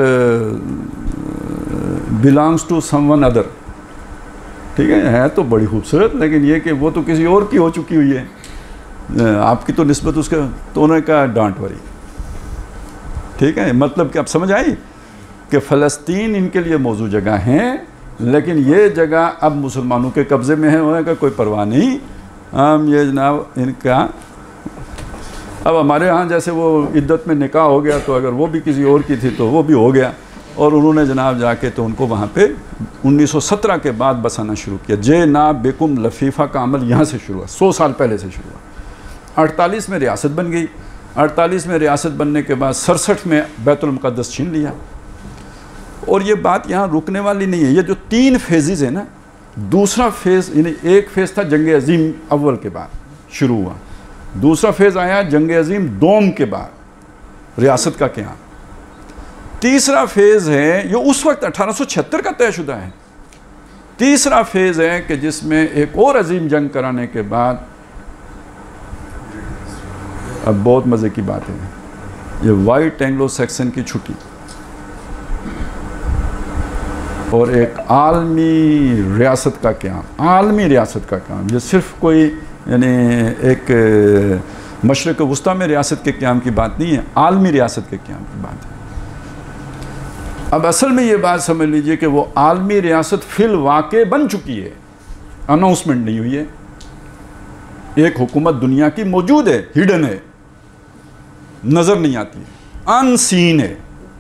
belongs to someone other, ठीक है, है तो बड़ी खूबसूरत, लेकिन ये कि वो तो किसी और की हो चुकी हुई है, आपकी तो निस्बत उसके। तो उन्होंने कहा डोंट वरी, ठीक है, मतलब कि आप समझ आई कि फ़लस्तीन इनके लिए मौजूद जगह है, लेकिन ये जगह अब मुसलमानों के कब्ज़े में है, उन्होंने कहा कोई परवाह नहीं, हम ये जनाब इनका, अब हमारे यहाँ जैसे वो इद्दत में निकाह हो गया, तो अगर वो भी किसी और की थी तो वो भी हो गया। और उन्होंने जनाब जाके तो उनको वहाँ पे उन्नीस सौ सत्रह के बाद बसाना शुरू किया। जे ना बेकुम लफीफ़ा का अमल यहाँ से शुरू हुआ, सौ साल पहले से शुरू हुआ। अड़तालीस में रियासत बन गई, अड़तालीस में रियासत बनने के बाद सड़सठ में बैतुल मुक़द्दस छीन लिया। और ये बात यहाँ रुकने वाली नहीं है, ये जो तीन फेजेस है ना, दूसरा फेज़, यानी एक फ़ेज़ था जंग अज़ीम अव्वल के बाद शुरू हुआ, दूसरा फेज़ आया जंग अज़ीम दोम के बाद रियासत का क़याम, तीसरा फेज़ है ये उस वक्त अठारह सौ छिहत्तर का तयशुदा है, तीसरा फेज़ है कि जिसमें एक और अजीम जंग कराने के बाद, अब बहुत मज़े की बात है, ये वाइट एंग्लो सैक्सन की छुट्टी और एक आलमी रियासत का क़याम, आलमी रियासत का क़याम, ये सिर्फ कोई यानी एक मशरक़ वस्ता में रियासत के क़याम की बात नहीं है, आलमी रियासत के क़याम की बात है। अब असल में ये बात समझ लीजिए कि वो आलमी रियासत फिल वाक़े बन चुकी है, अनाउंसमेंट नहीं हुई है, एक हुकूमत दुनिया की मौजूद है, हिडन है, नज़र नहीं आती है, अनसीन है,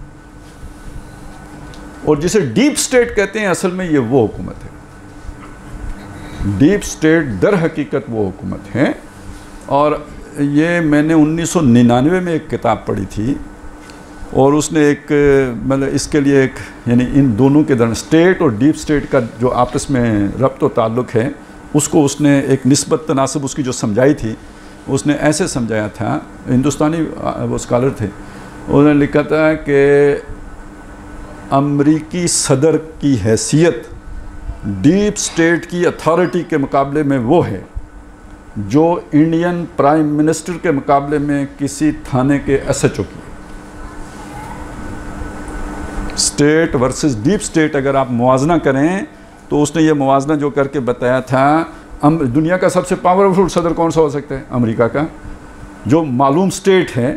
और जिसे डीप स्टेट कहते हैं असल में ये वो हुकूमत है। डीप स्टेट दर हकीकत वो हुकूमत है। और ये मैंने उन्नीस सौ निन्यानवे में एक किताब पढ़ी थी और उसने एक मतलब इसके लिए एक यानी इन दोनों के दरमियान स्टेट और डीप स्टेट का जो आपस में रब्त व ताल्लुक़ है उसको उसने एक निस्बत तनासब उसकी जो समझाई थी, उसने ऐसे समझाया था, हिंदुस्तानी वो स्कॉलर थे, उन्होंने लिखा था कि अमरीकी सदर की हैसियत डीप स्टेट की अथॉरिटी के मुकाबले में वो है जो इंडियन प्राइम मिनिस्टर के मुकाबले में किसी थाने के एस एच ओ की। स्टेट वर्सेस डीप स्टेट अगर आप मुवाजना करें तो उसने ये मुवाजना जो करके बताया था, हम दुनिया का सबसे पावरफुल सदर कौन सा हो सकता है? अमेरिका का, जो मालूम स्टेट है,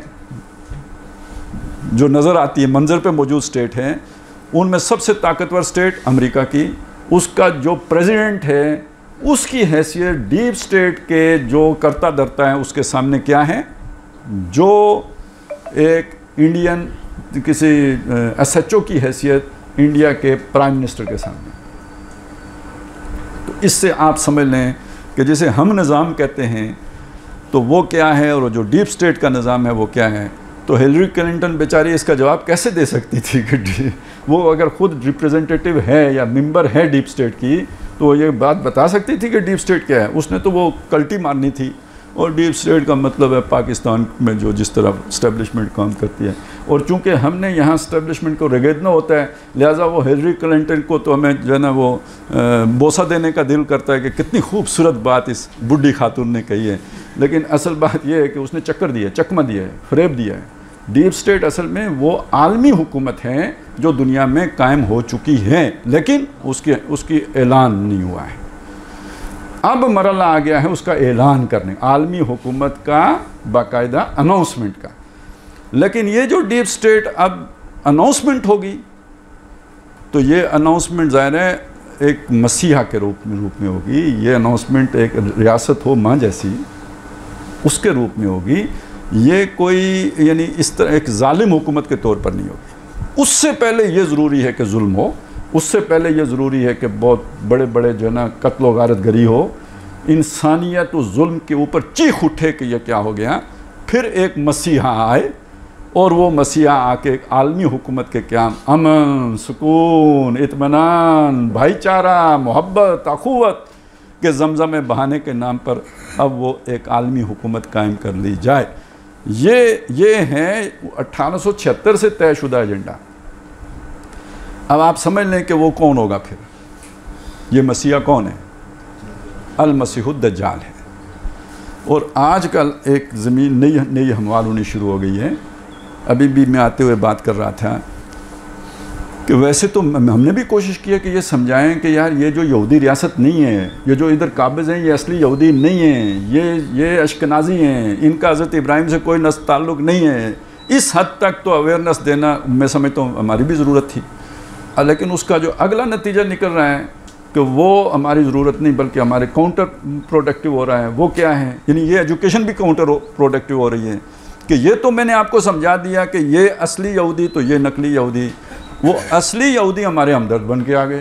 जो नज़र आती है मंजर पे मौजूद स्टेट है, उनमें सबसे ताकतवर स्टेट अमेरिका की, उसका जो प्रेसिडेंट है उसकी हैसियत डीप स्टेट के जो करता धरता है उसके सामने क्या है, जो एक इंडियन किसी एस एच ओ की हैसियत इंडिया के प्राइम मिनिस्टर के सामने। तो इससे आप समझ लें कि जैसे हम निज़ाम कहते हैं तो वो क्या है और जो डीप स्टेट का निज़ाम है वो क्या है। तो हिलरी क्लिंटन बेचारी इसका जवाब कैसे दे सकती थी कि वो अगर ख़ुद रिप्रेजेंटेटिव है या मेंबर है डीप स्टेट की तो ये बात बता सकती थी कि डीप स्टेट क्या है। उसने तो वो कल्टी मारनी थी। और डीप स्टेट का मतलब है पाकिस्तान में जो जिस तरह इस्टेब्लिशमेंट काम करती है, और चूँकि हमने यहाँ इस्टेब्लिशमेंट को रगेदना होता है, लिहाजा वो हिलरी क्लिंटन को तो हमें जो है ना वो बोसा देने का दिल करता है कि कितनी खूबसूरत बात इस बुढ़ी खातून ने कही है, लेकिन असल बात यह है कि उसने चक्कर दिया, चकमा दिया है, फरेब दिया है। डीप स्टेट असल में वो आलमी हुकूमत है जो दुनिया में कायम हो चुकी है, लेकिन उसके उसकी ऐलान नहीं हुआ है। अब मरला आ गया है उसका ऐलान करने, आलमी हुकूमत का बाकायदा अनाउंसमेंट का। लेकिन ये जो डीप स्टेट अब अनाउंसमेंट होगी, तो ये अनाउंसमेंट ज़ाहिर है एक मसीहा के रूप में रूप में होगी। ये अनाउंसमेंट एक रियासत हो माँ जैसी, उसके रूप में होगी। ये कोई यानी इस तरह एक जालिम हुकूमत के तौर पर नहीं होगी। उससे पहले ये ज़रूरी है कि जुल्म हो, उससे पहले ये ज़रूरी है कि बहुत बड़े बड़े जो है ना कत्ल व गारत गरी हो, इंसानियत उस जुल्म के ऊपर चीख उठे कि यह क्या हो गया। फिर एक मसीहा आए और वो मसीहा आके एक आलमी हुकूमत के क़याम, अमन, सुकून, इत्मीनान, भाईचारा, मोहब्बत, अखुवत के ज़मज़मे बहाने के नाम पर अब वो एक आलमी हुकूमत कायम कर ली जाए। ये ये है अट्ठारह सौ छिहत्तर से तयशुदा एजेंडा। अब आप समझ लें कि वो कौन होगा फिर। ये मसीहा कौन है? अल मसीहुद दज्जाल है। और आजकल एक ज़मीन नई नई हमवार होनी शुरू हो गई है। अभी भी मैं आते हुए बात कर रहा था कि वैसे तो हमने भी कोशिश की है कि ये समझाएं कि यार ये जो यहूदी रियासत नहीं है, ये जो इधर काबिज़ हैं ये असली यहूदी नहीं हैं, ये ये अशकनाज़ी हैं, इनका हज़रत इब्राहिम से कोई नस्ल ताल्लुक़ नहीं है। इस हद तक तो अवेयरनेस देना मैं समझता हूँ हमारी भी ज़रूरत थी। लेकिन उसका जो अगला नतीजा निकल रहा है कि वो हमारी ज़रूरत नहीं बल्कि हमारे काउंटर प्रोडक्टिव हो रहा है। वो क्या है? यानी ये एजुकेशन भी काउंटर प्रोडक्टिव हो रही है कि ये तो मैंने आपको समझा दिया कि ये असली यहूदी तो ये नकली यहूदी। वो असली यहूदी हमारे हमदर्द बन के आ गए।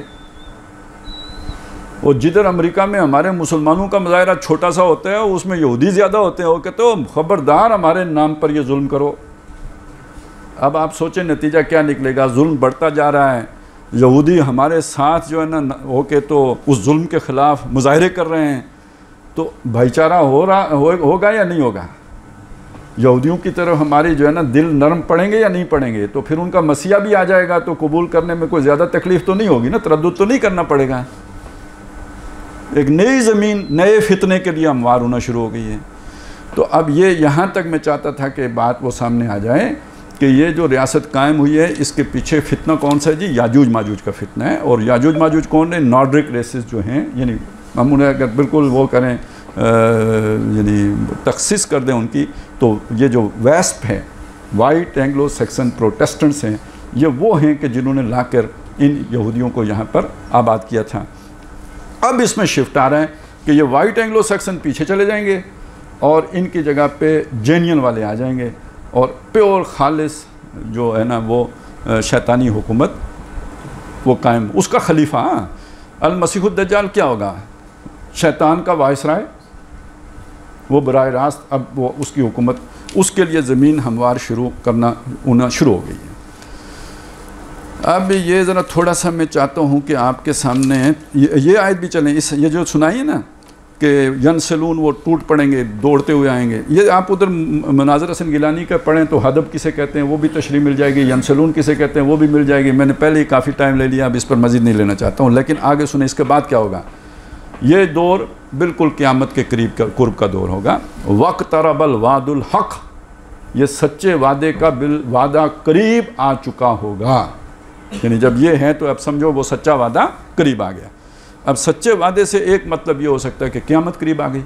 और जिधर अमेरिका में हमारे मुसलमानों का मुजाहरा छोटा सा होता है उसमें यहूदी ज़्यादा होते हैं। वो कहते हो ख़बरदार हमारे नाम पर ये जुल्म करो। अब आप सोचें नतीजा क्या निकलेगा। जुल्म बढ़ता जा रहा है, यहूदी हमारे साथ जो है ना हो के तो उस जुल्म के ख़िलाफ़ मुजाहरे कर रहे हैं, तो भाईचारा हो रहा हो, होगा या नहीं होगा? यहूदियों की तरफ हमारी जो है ना दिल नरम पड़ेंगे या नहीं पड़ेंगे? तो फिर उनका मसीहा भी आ जाएगा तो कबूल करने में कोई ज़्यादा तकलीफ़ तो नहीं होगी ना, तरद्दुद तो नहीं करना पड़ेगा। एक नई ज़मीन नए फितने के लिए हमवार होना शुरू हो गई है। तो अब ये यहाँ तक मैं चाहता था कि बात वो सामने आ जाए कि ये जो रियासत कायम हुई है इसके पीछे फितना कौन सा है जी? याजूज माजूज का फितना है। और याजूज माजूज कौन है? नॉर्डिक रेसेस जो हैं, यानी हम उन्हें अगर बिल्कुल वो करें यानी तखसीस कर दें उनकी, तो ये जो वेस्प है, वाइट एंग्लो सेक्सन प्रोटेस्टेंट्स हैं, ये वो हैं कि जिन्होंने लाकर इन यहूदियों को यहाँ पर आबाद किया था। अब इसमें शिफ्ट आ रहा है कि ये वाइट एंग्लो सेक्सन पीछे चले जाएंगे और इनकी जगह पे जेनियन वाले आ जाएंगे और प्योर खालिस जो है ना वो शैतानी हुकूमत वो कायम, उसका खलीफा अल मसीहुद दज्जाल क्या होगा? शैतान का वाइसराय, वो बराह रास्त अब वो उसकी हुकूमत, उसके लिए ज़मीन हमवार शुरू करना होना शुरू हो गई है। अब ये ज़रा थोड़ा सा मैं चाहता हूँ कि आपके सामने ये, ये आयत भी चलें। इस ये जो सुनाई है ना कि यनसलून वो टूट पड़ेंगे, दौड़ते हुए आएंगे, ये आप उधर मनाज़र हसन गिलानी का पढ़ें तो हदब किसे कहते हैं वो भी तशरीह मिल जाएगी, यनसलून किसे कहते हैं वो भी मिल जाएगी। मैंने पहले ही काफ़ी टाइम ले लिया, अब इस पर मज़ीद नहीं लेना चाहता हूँ। लेकिन आगे सुने इसके बाद क्या होगा। ये दौर बिल्कुल क़यामत के करीब का कुर्ब का दौर होगा। वक़्तरबल वादुल हक़, ये सच्चे वादे का बिल वादा करीब आ चुका होगा। यानी जब ये है तो अब समझो वो सच्चा वादा करीब आ गया। अब सच्चे वादे से एक मतलब ये हो सकता है कि क़यामत करीब आ गई।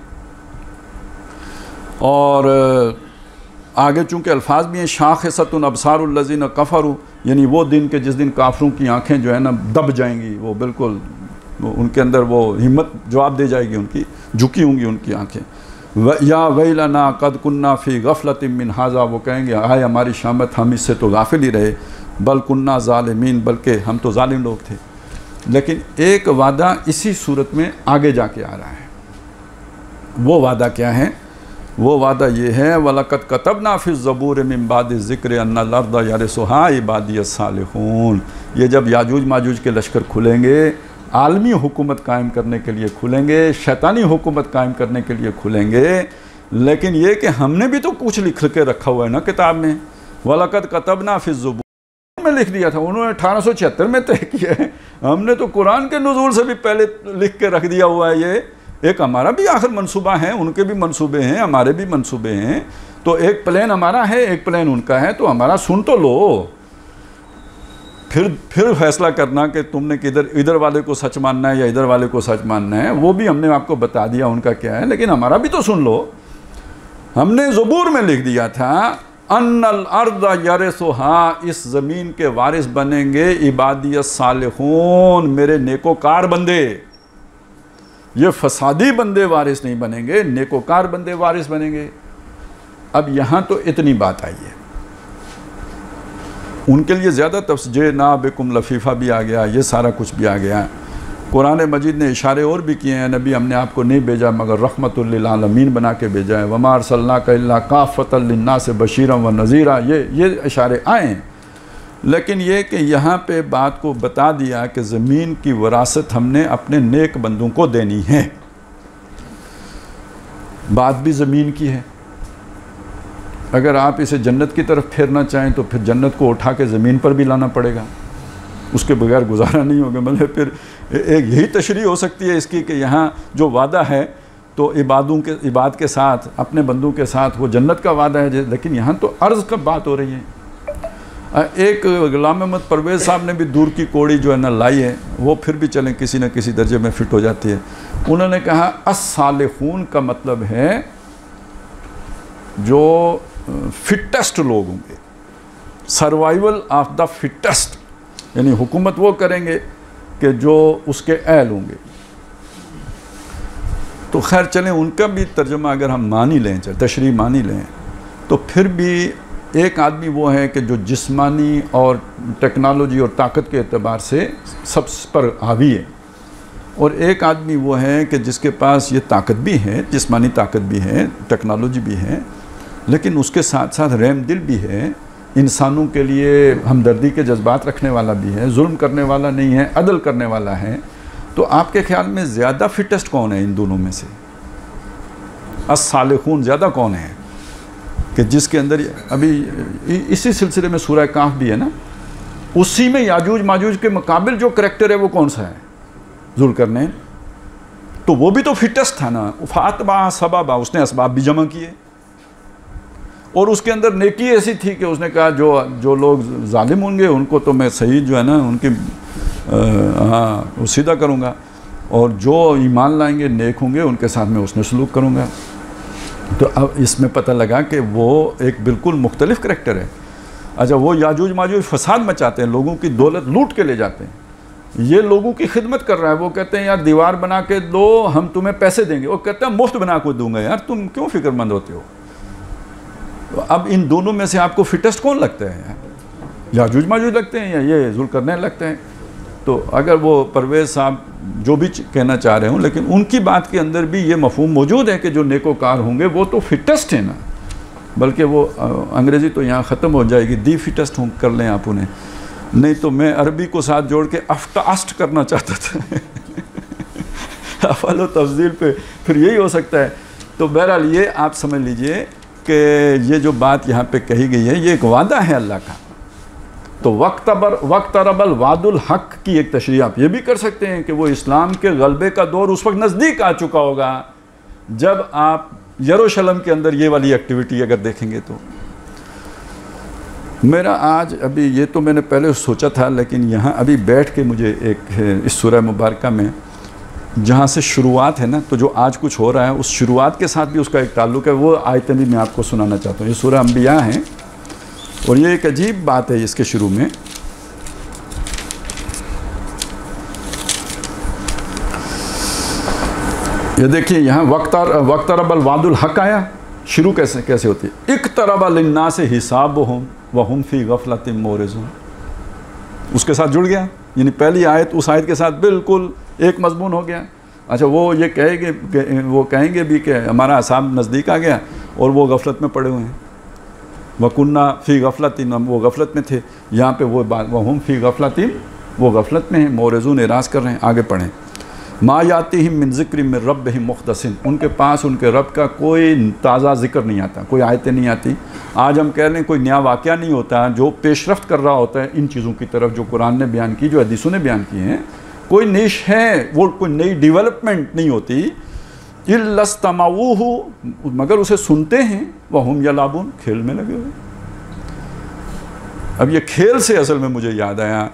और आगे चूँकि अल्फाज भी हैं, शाख़िसतुन अबसारुल लज़ीना कफ़रू, यानी वो दिन के जिस दिन काफरों की आँखें जो है ना दब जाएंगी, वो बिल्कुल वो उनके अंदर वो हिम्मत जवाब दे जाएगी, उनकी झुकी होंगी उनकी आँखें। व या वैलना कद कुन्ना फ़ी गफ़लतिम मिन हाज़ा, वो कहेंगे हाय हमारी शामत, हम इससे तो गाफिल ही रहे, बल कुन्ना ज़ालिमीन, बल्कि हम तो ज़ालिम लोग थे। लेकिन एक वादा इसी सूरत में आगे जाके आ रहा है। वो वादा क्या है? वो वादा ये है वलक़द कतबना फ़ी ज़बूर मिन बादि ज़िक्र अन्नल अर्ज़ यरिसुहा इबादी सालिहून। ये जब याजूज माजूज के लश्कर खुलेंगे, आलमी हुकूमत कायम करने के लिए खुलेंगे, शैतानी हुकूमत कायम करने के लिए खुलेंगे। लेकिन ये कि हमने भी तो कुछ लिख के रखा हुआ है ना किताब में। वलक़द कतबना फ़ी ज़बूर में लिख दिया था, उन्होंने अठारह सौ छिहत्तर में तय किया है। हमने तो कुरान के नुज़ूल से भी पहले लिख के रख दिया हुआ है। ये एक हमारा भी आखिर मंसूबा है, उनके भी मंसूबे हैं, हमारे भी मंसूबे हैं। तो एक प्लान हमारा है, एक प्लान उनका है, तो हमारा सुन तो लो। फिर फिर फैसला करना कि तुमने किधर इधर वाले को सच मानना है या इधर वाले को सच मानना है, वो भी हमने आपको बता दिया उनका क्या है। लेकिन हमारा भी तो सुन लो। हमने ज़बूर में लिख दिया था अन्नल अर्दा यरिसुहा, इस ज़मीन के वारिस बनेंगे इबादियत सालिहून, मेरे नेकोकार बंदे। ये फसादी बंदे वारिस नहीं बनेंगे, नेकोकार बंदे वारिस बनेंगे। अब यहाँ तो इतनी बात आई है, उनके लिए ज़्यादा तफसीर ना बिकुम लफीफ़ा भी आ गया, ये सारा कुछ भी आ गया। कुरान मजीद ने इशारे और भी किए हैं, नबी हमने आपको नहीं भेजा मगर रहमतुल लिल आलमीन बना के भेजा है, वमा अरसलनाका इल्ला काफ़तल लिन्नास बशीरन व नज़ीरा, ये ये इशारे आए हैं। लेकिन ये कि यहाँ पे बात को बता दिया कि ज़मीन की वरासत हमने अपने नेक बंदों को देनी है। बात भी ज़मीन की है। अगर आप इसे जन्नत की तरफ फेरना चाहें तो फिर जन्नत को उठा के ज़मीन पर भी लाना पड़ेगा, उसके बगैर गुजारा नहीं होगा। मतलब फिर एक यही तशरीह हो सकती है इसकी कि यहाँ जो वादा है तो इबादों के इबाद के साथ, अपने बंदों के साथ वो जन्नत का वादा है, लेकिन यहाँ तो अर्ज़ का बात हो रही है। एक गुलाम अहमद परवेज़ साहब ने भी दूर की कौड़ी जो है ना लाई है, वो फिर भी चलें किसी न किसी दर्जे में फ़िट हो जाती है। उन्होंने कहा अस्सालिहून का मतलब है जो फिटेस्ट लोग होंगे, सर्वाइवल ऑफ द फिटेस्ट, यानी हुकूमत वो करेंगे कि जो उसके अहल होंगे। तो खैर चलें, उनका भी तर्जुमा अगर हम मान ही लें, तशरीह मान ही लें, तो फिर भी एक आदमी वो है कि जो जिस्मानी और टेक्नोलॉजी और ताकत के एतबार से सब पर हावी है, और एक आदमी वो है कि जिसके पास ये ताकत भी है, जिस्मानी ताकत भी है, टेक्नोलॉजी भी है, लेकिन उसके साथ साथ रहम दिल भी है, इंसानों के लिए हमदर्दी के जज्बात रखने वाला भी है, जुल्म करने वाला नहीं है, अदल करने वाला है। तो आपके ख्याल में ज़्यादा फिटेस्ट कौन है इन दोनों में से? अस्सालिहून ज़्यादा कौन है कि जिसके अंदर अभी इसी सिलसिले में सूरह काफ भी है ना, उसी में याजूज माजूज के मुकाबिल जो करैक्टर है वो कौन सा है? जुल्करनैन। तो वो भी तो फिटेस्ट था ना, फातबा सबबा, उसने असबाब भी जमा किए, और उसके अंदर नेकी ऐसी थी कि उसने कहा जो जो लोग जालिम होंगे उनको तो मैं सही जो है ना उनकी हाँ सीधा करूँगा, और जो ईमान लाएंगे नेक होंगे उनके साथ में उसने सलूक करूँगा। तो अब इसमें पता लगा कि वो एक बिल्कुल मुख्तलिफ करैक्टर है। अच्छा, वो याजूज माजूज फसाद मचाते हैं, लोगों की दौलत लूट के ले जाते हैं, ये लोगों की खिदमत कर रहा है। वो कहते हैं यार दीवार बना के दो, हम तुम्हें पैसे देंगे। वो कहते हैं मुफ्त बना के दूंगा, यार तुम क्यों फिक्रमंद होते हो? तो अब इन दोनों में से आपको फिटेस्ट कौन लगता है यार? याजूज माजूज लगते हैं या ये जुल्करनैन लगते हैं? तो अगर वो परवेज़ साहब जो भी कहना चाह रहे हों, लेकिन उनकी बात के अंदर भी ये मफहूम मौजूद है कि जो नेकोकार होंगे वो तो फिटेस्ट है ना, बल्कि वो अंग्रेज़ी तो यहाँ ख़त्म हो जाएगी, दी फिटेस्ट हों कर लें आप उन्हें, नहीं तो मैं अरबी को साथ जोड़ के अफ्टास्ट करना चाहता था अफल तफजील पे फिर यही हो सकता है। तो बहरहाल ये आप समझ लीजिए कि ये जो बात यहाँ पे कही गई है ये एक वादा है अल्लाह का। तो वक्तबर वक्तरबल वादुल हक की एक तशरीह आप ये भी कर सकते हैं कि वो इस्लाम के गलबे का दौर उस वक्त नज़दीक आ चुका होगा जब आप यरूशलेम के अंदर ये वाली एक्टिविटी अगर देखेंगे। तो मेरा आज अभी ये तो मैंने पहले सोचा था, लेकिन यहाँ अभी बैठ के मुझे एक इस सूरह मुबारक में जहाँ से शुरुआत है ना, तो जो आज कुछ हो रहा है उस शुरुआत के साथ भी उसका एक ताल्लुक़ है, वो आयतें भी मैं आपको सुनाना चाहता हूँ। ये सूरह अंबिया है और ये एक अजीब बात है इसके शुरू में। ये देखिए यहाँ वक्तर वक्तरबल वादुल हक आया, शुरू कैसे कैसे होती है? इक़्तरबा लिन्नास हिसाबुहुम व हुम फ़ी गफ़लतिन मोरिज़ून, उसके साथ जुड़ गया, यानी पहली आयत उस आयत के साथ बिल्कुल एक मजमून हो गया। अच्छा, वो ये कहेंगे वो कहेंगे भी कि हमारा असाब नज़दीक आ गया और वो गफलत में पड़े हुए हैं। वकुन्ना फ़ी गफलतिन, वो गफलत में थे। यहाँ पे वो बात वहुम फ़ी गफलतिन, वो गफलत में हैं, मोरज़ून एराज़ कर रहे हैं। आगे पढ़ें। मा यातिहिम मिन ज़िक्रिम मिन रब्बिहिम मुख़्तसिन, उनके पास उनके रब का कोई ताज़ा ज़िक्र नहीं आता, कोई आयतें नहीं आती। आज हम कह लें कोई नया वाक़या नहीं होता जो पेशरफ्त कर रहा होता है इन चीज़ों की तरफ जो कुरान ने बयान की, जो हदीसों ने बयान की हैं। कोई निश है, वो कोई नई डेवलपमेंट नहीं होती। इल्लस्तमाऊहु, मगर उसे सुनते हैं। वहुम यलाबून, खेल में लगे हुए। अब ये खेल से असल में मुझे याद आया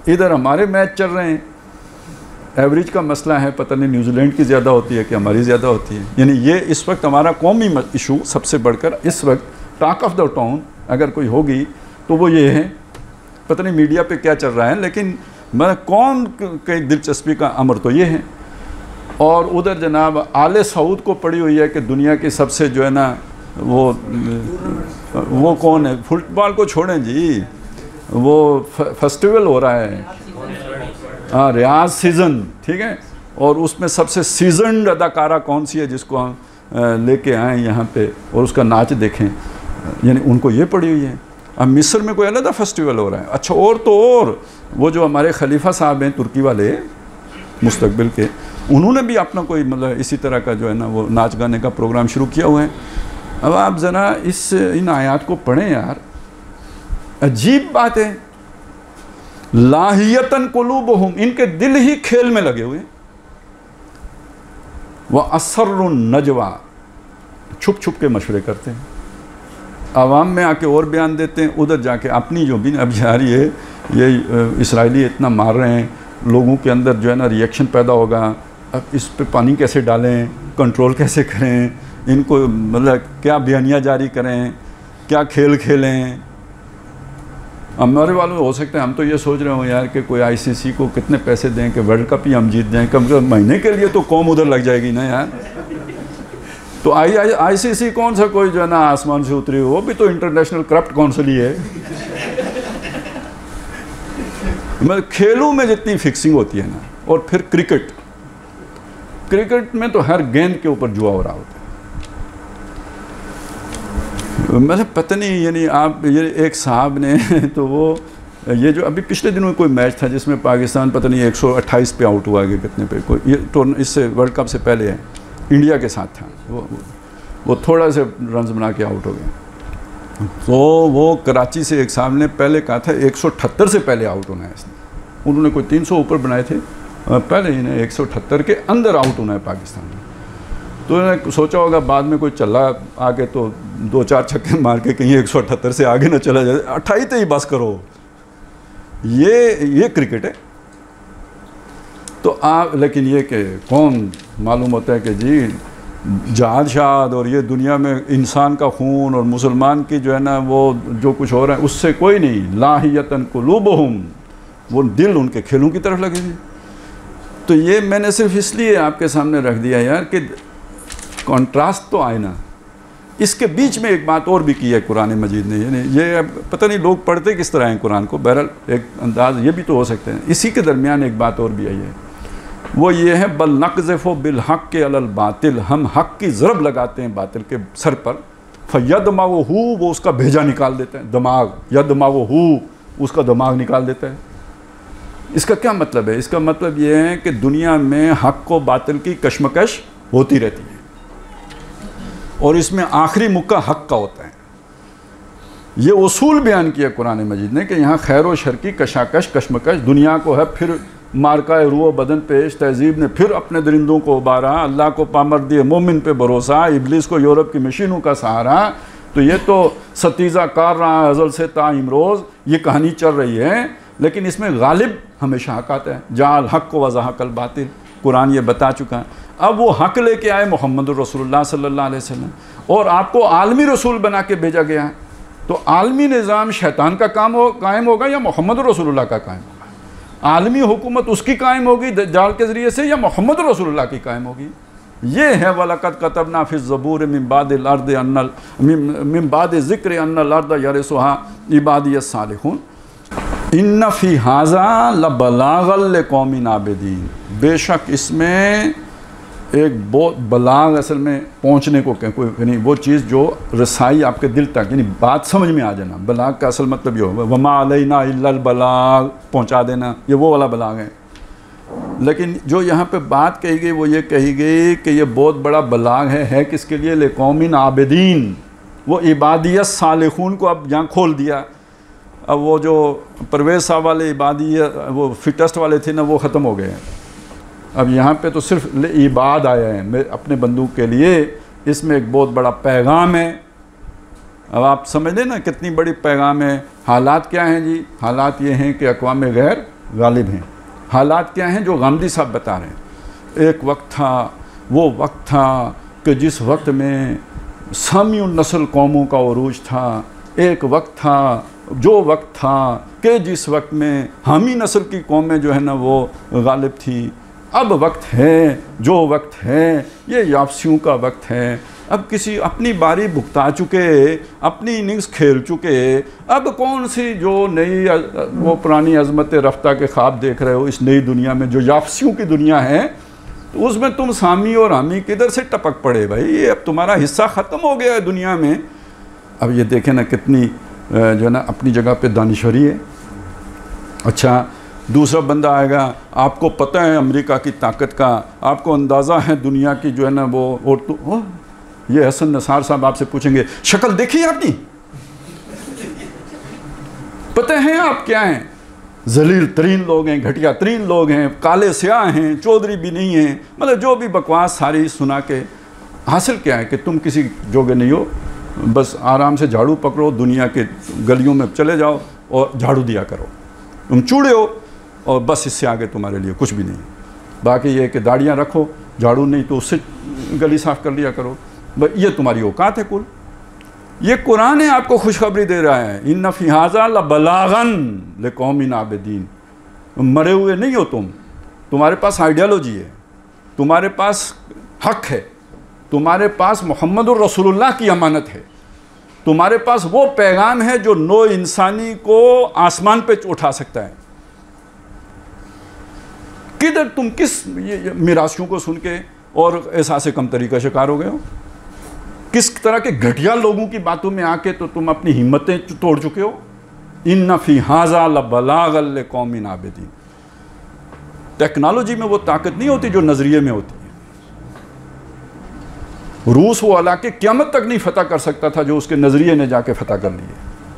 इधर हमारे मैच चल रहे हैं, एवरेज का मसला है, पता नहीं न्यूजीलैंड की ज़्यादा होती है कि हमारी ज़्यादा होती है। यानी ये इस वक्त हमारा कौमी इशू सबसे बढ़कर इस वक्त टॉक ऑफ द टाउन अगर कोई होगी तो वो ये है, पता नहीं मीडिया पे क्या चल रहा है, लेकिन मैं कौन की दिलचस्पी का अमर तो ये है। और उधर जनाब आले सऊद को पड़ी हुई है कि दुनिया की सबसे जो है ना वो वो कौन है, फुटबॉल को छोड़ें जी, वो फेस्टिवल हो रहा है, हाँ रियाज सीज़न, ठीक है, और उसमें सबसे सीजनड अदाकारा कौन सी है जिसको हम लेके आए यहाँ पे और उसका नाच देखें, यानी उनको ये पड़ी हुई है। अब मिस्र में कोई अलग फेस्टिवल हो रहा है। अच्छा, और तो और वो जो हमारे खलीफा साहब हैं तुर्की वाले मुस्तकबिल के, उन्होंने भी अपना कोई मतलब इसी तरह का जो है ना वो नाच गाने का प्रोग्राम शुरू किया हुआ है। अब आप ज़रा इस इन आयात को पढ़ें यार, अजीब बात है। लाहियतन कुलूबहुम, इनके दिल ही खेल में लगे हुए, वह असर्रुन नजवा, छुप छुप के मशवरे करते हैं, आवाम में आके और बयान देते हैं, उधर जाके अपनी जो भी अब यार ये ये इसराइली इतना मार रहे हैं, लोगों के अंदर जो है ना रिएक्शन पैदा होगा, अब इस पे पानी कैसे डालें, कंट्रोल कैसे करें, इनको मतलब क्या बयानियाँ जारी करें, क्या खेल खेलें। हमारे वालों हो सकता है हम तो ये सोच रहे हो यार कि कोई आईसीसी को कितने पैसे दें कि वर्ल्ड कप ही हम जीत जाएं, कम से कम महीने के लिए तो कौम उधर लग जाएगी ना यार। तो आई आई आईसीसी कौन सा कोई जो है ना आसमान से उतरी, वो भी तो इंटरनेशनल करप्ट काउंसिल ही है। मतलब खेलों में जितनी फिक्सिंग होती है ना, और फिर क्रिकेट क्रिकेट में तो हर गेंद के ऊपर जुआ हो रहा होता है। मतलब पता नहीं, यानी आप ये एक साहब ने तो वो ये जो अभी पिछले दिनों कोई मैच था जिसमें पाकिस्तान पता नहीं एक सौ अट्ठाईस पे आउट हुआ कि कितने पे, कोई ये तो इससे वर्ल्ड कप से पहले है, इंडिया के साथ था, वो वो थोड़ा से रन्स बना के आउट हो गया। तो वो कराची से एक साहब ने पहले कहा था एक सौ अठहत्तर से पहले आउट होना है इसने, उन्होंने कोई तीन सौ ऊपर बनाए थे, पहले इन्हें एक सौ अठहत्तर के अंदर आउट होना है पाकिस्तान में। तो उन्होंने सोचा होगा बाद में कोई चला आगे तो दो चार छक्के मार के कहीं एक सौ अठहत्तर से आगे ना चला जाए, अट्ठाईस ही बस करो। ये ये क्रिकेट है। तो आप लेकिन ये कि कौन मालूम होता है कि जी जहाद शाद और ये दुनिया में इंसान का खून और मुसलमान की जो है ना वो जो कुछ हो रहा है उससे कोई नहीं। लाहियतन कुलूबहुम, वो दिल उनके खेलों की तरफ लगे हुए। तो ये मैंने सिर्फ इसलिए आपके सामने रख दिया यार कि कॉन्ट्रास्ट तो आए ना। इसके बीच में एक बात और भी की है कुरान मजीद ने, यानी ये अब पता नहीं लोग पढ़ते किस तरह हैं कुरान को, बहरहाल एक अंदाज़ ये भी तो हो सकते हैं। इसी के दरमियान एक बात और भी आई है, वो ये है बल नक़ज़िफ़ु बिल हक़ के अलल बातिल, हम हक़ की ज़रब लगाते हैं बातिल के सर पर, फ़यदमग़ुहू, वो उसका भेजा निकाल देता है, दिमाग, यदमग़ुहू, उसका दिमाग निकाल देता है। इसका क्या मतलब है? इसका मतलब ये है कि दुनिया में हक़ को बातिल की कशमकश होती रहती है और इसमें आखिरी मुक्का हक़ का होता है। ये उसूल बयान किया कुरान मजीद ने कि यहाँ खैर व शर की कशाकश कशमकश दुनिया को है, फिर मारका रूह बदन पेश तहजीब ने फिर अपने दरिंदों को उबारा, अल्लाह को पामर दिए मोमिन पे भरोसा, इबलीस को यूरोप की मशीनों का सहारा। तो ये तो सतीज़ा कार रहा है अज़ल से ता इमरोज़, ये कहानी चल रही है, लेकिन इसमें गालिब हमेशा हक़ आता है। जाल हक़ को वज़हक़ल बातिल, कुरान ये बता चुका है। अब वो हक़ लेके आए मोहम्मद रसूलुल्लाह सल्लल्लाहु अलैहि वसल्लम और आपको आलमी रसूल बना के भेजा गया है। तो आलमी निज़ाम शैतान का काम हो कायम होगा या मोहम्मद रसूलुल्लाह का कायम होगा? आलमी हुकूमत उसकी कायम होगी दज्जाल के ज़रिए से या मोहम्मद रसूलुल्लाह की कायम होगी? ये है वलक़द कतबना फ़िज़ ज़बूर मिन बादिल अर्द अन्नल मिन बाद ज़िक्र अन्नल अर्द यरिसुहा इबादियस सालिहून इन्ना फ़ी हाज़ा लबलागल लिक़ौमिन आबिदीन। बेशक इसमें एक बहुत बलाग असल में पहुँचने को कहें, कोई नहीं वो चीज़ जो रसाई आपके दिल तक, यानी बात समझ में आ जाना। बलाग का असल मतलब ये हो वमा अलैना इल्लल बलाग, पहुँचा देना, ये वो वाला बलाग है। लेकिन जो यहाँ पे बात कही गई वो ये कही गई कि ये बहुत बड़ा बलाग है, है किसके लिए? लिक़ौमिन आबिदीन। वो इबादियत सालिहून को अब यहाँ खोल दिया। अब वो जो परवेज़ साहब वाले इबादियत वो फिटेस्ट वाले थे ना, वो ख़त्म हो गए हैं। अब यहाँ पे तो सिर्फ इबाद आया है, मैं अपने बंदूक के लिए। इसमें एक बहुत बड़ा पैगाम है। अब आप समझ लें ना कितनी बड़ी पैगाम है। हालात क्या हैं जी? हालात ये हैं कि अक़वाम गैर गालिब हैं। हालात क्या हैं जो गामदी साहब बता रहे हैं। एक वक्त था, वो वक्त था कि जिस वक्त में सामिउन नस्ल कौमों का उरूज था। एक वक्त था, जो वक्त था कि जिस वक्त में हामी नस्ल की कौमें जो है ना वो गालिब थी। अब वक्त है, जो वक्त है ये याफ्सियों का वक्त है। अब किसी अपनी बारी भुगता चुके, अपनी इनिंग्स खेल चुके, अब कौन सी जो नई वो पुरानी अजमत रफ्ता के ख्वाब देख रहे हो इस नई दुनिया में जो याफ्सियों की दुनिया है, तो उसमें तुम सामी और हामी किधर से टपक पड़े भाई। ये अब तुम्हारा हिस्सा ख़त्म हो गया है दुनिया में। अब ये देखें ना कितनी जो है ना अपनी जगह पे दानिश्वरी है। अच्छा, दूसरा बंदा आएगा, आपको पता है अमेरिका की ताकत का, आपको अंदाज़ा है दुनिया की जो है ना वो, और तो ओ, ये हसन नसार साहब आपसे पूछेंगे शक्ल देखी है आपकी, पता है आप क्या हैं? जलील तरीन लोग हैं, घटिया तरीन लोग हैं, काले स्याह हैं, चौधरी भी नहीं हैं, मतलब जो भी बकवास सारी सुना के हासिल क्या है कि तुम किसी जोगे नहीं हो। बस आराम से झाड़ू पकड़ो, दुनिया के गलियों में चले जाओ और झाड़ू दिया करो। तुम चूड़े हो और बस इससे आगे तुम्हारे लिए कुछ भी नहीं। बाकी ये कि दाढ़ियाँ रखो, झाड़ू नहीं तो उससे गली साफ़ कर लिया करो। ये तुम्हारी औकात है कुल। ये कुरान है आपको खुशखबरी दे रहा है, इन्ना फी हाज़ा लबलागन लिकौमिन आबिदीन। मरे हुए नहीं हो तुम, तुम्हारे पास आइडियालॉजी है, तुम्हारे पास हक है, तुम्हारे पास मुहम्मदुर रसूलुल्लाह की अमानत है, तुम्हारे पास वो पैगाम है जो नो इंसानी को आसमान पे उठा सकता है। किधर तुम किस मिरासियों को सुन के और एहसास कमतरी का शिकार हो गए हो? किस तरह के घटिया लोगों की बातों में आके तो तुम अपनी हिम्मतें तोड़ चुके हो। इन्ना फी हाज़ा लबलागन लिकौमिन आबिदीन। टेक्नोलॉजी में वो ताकत नहीं होती जो नजरिए में होती है। रूस वो इलाके क़यामत तक नहीं फतह कर सकता था जो उसके नजरिए ने जाके फतह कर लिए।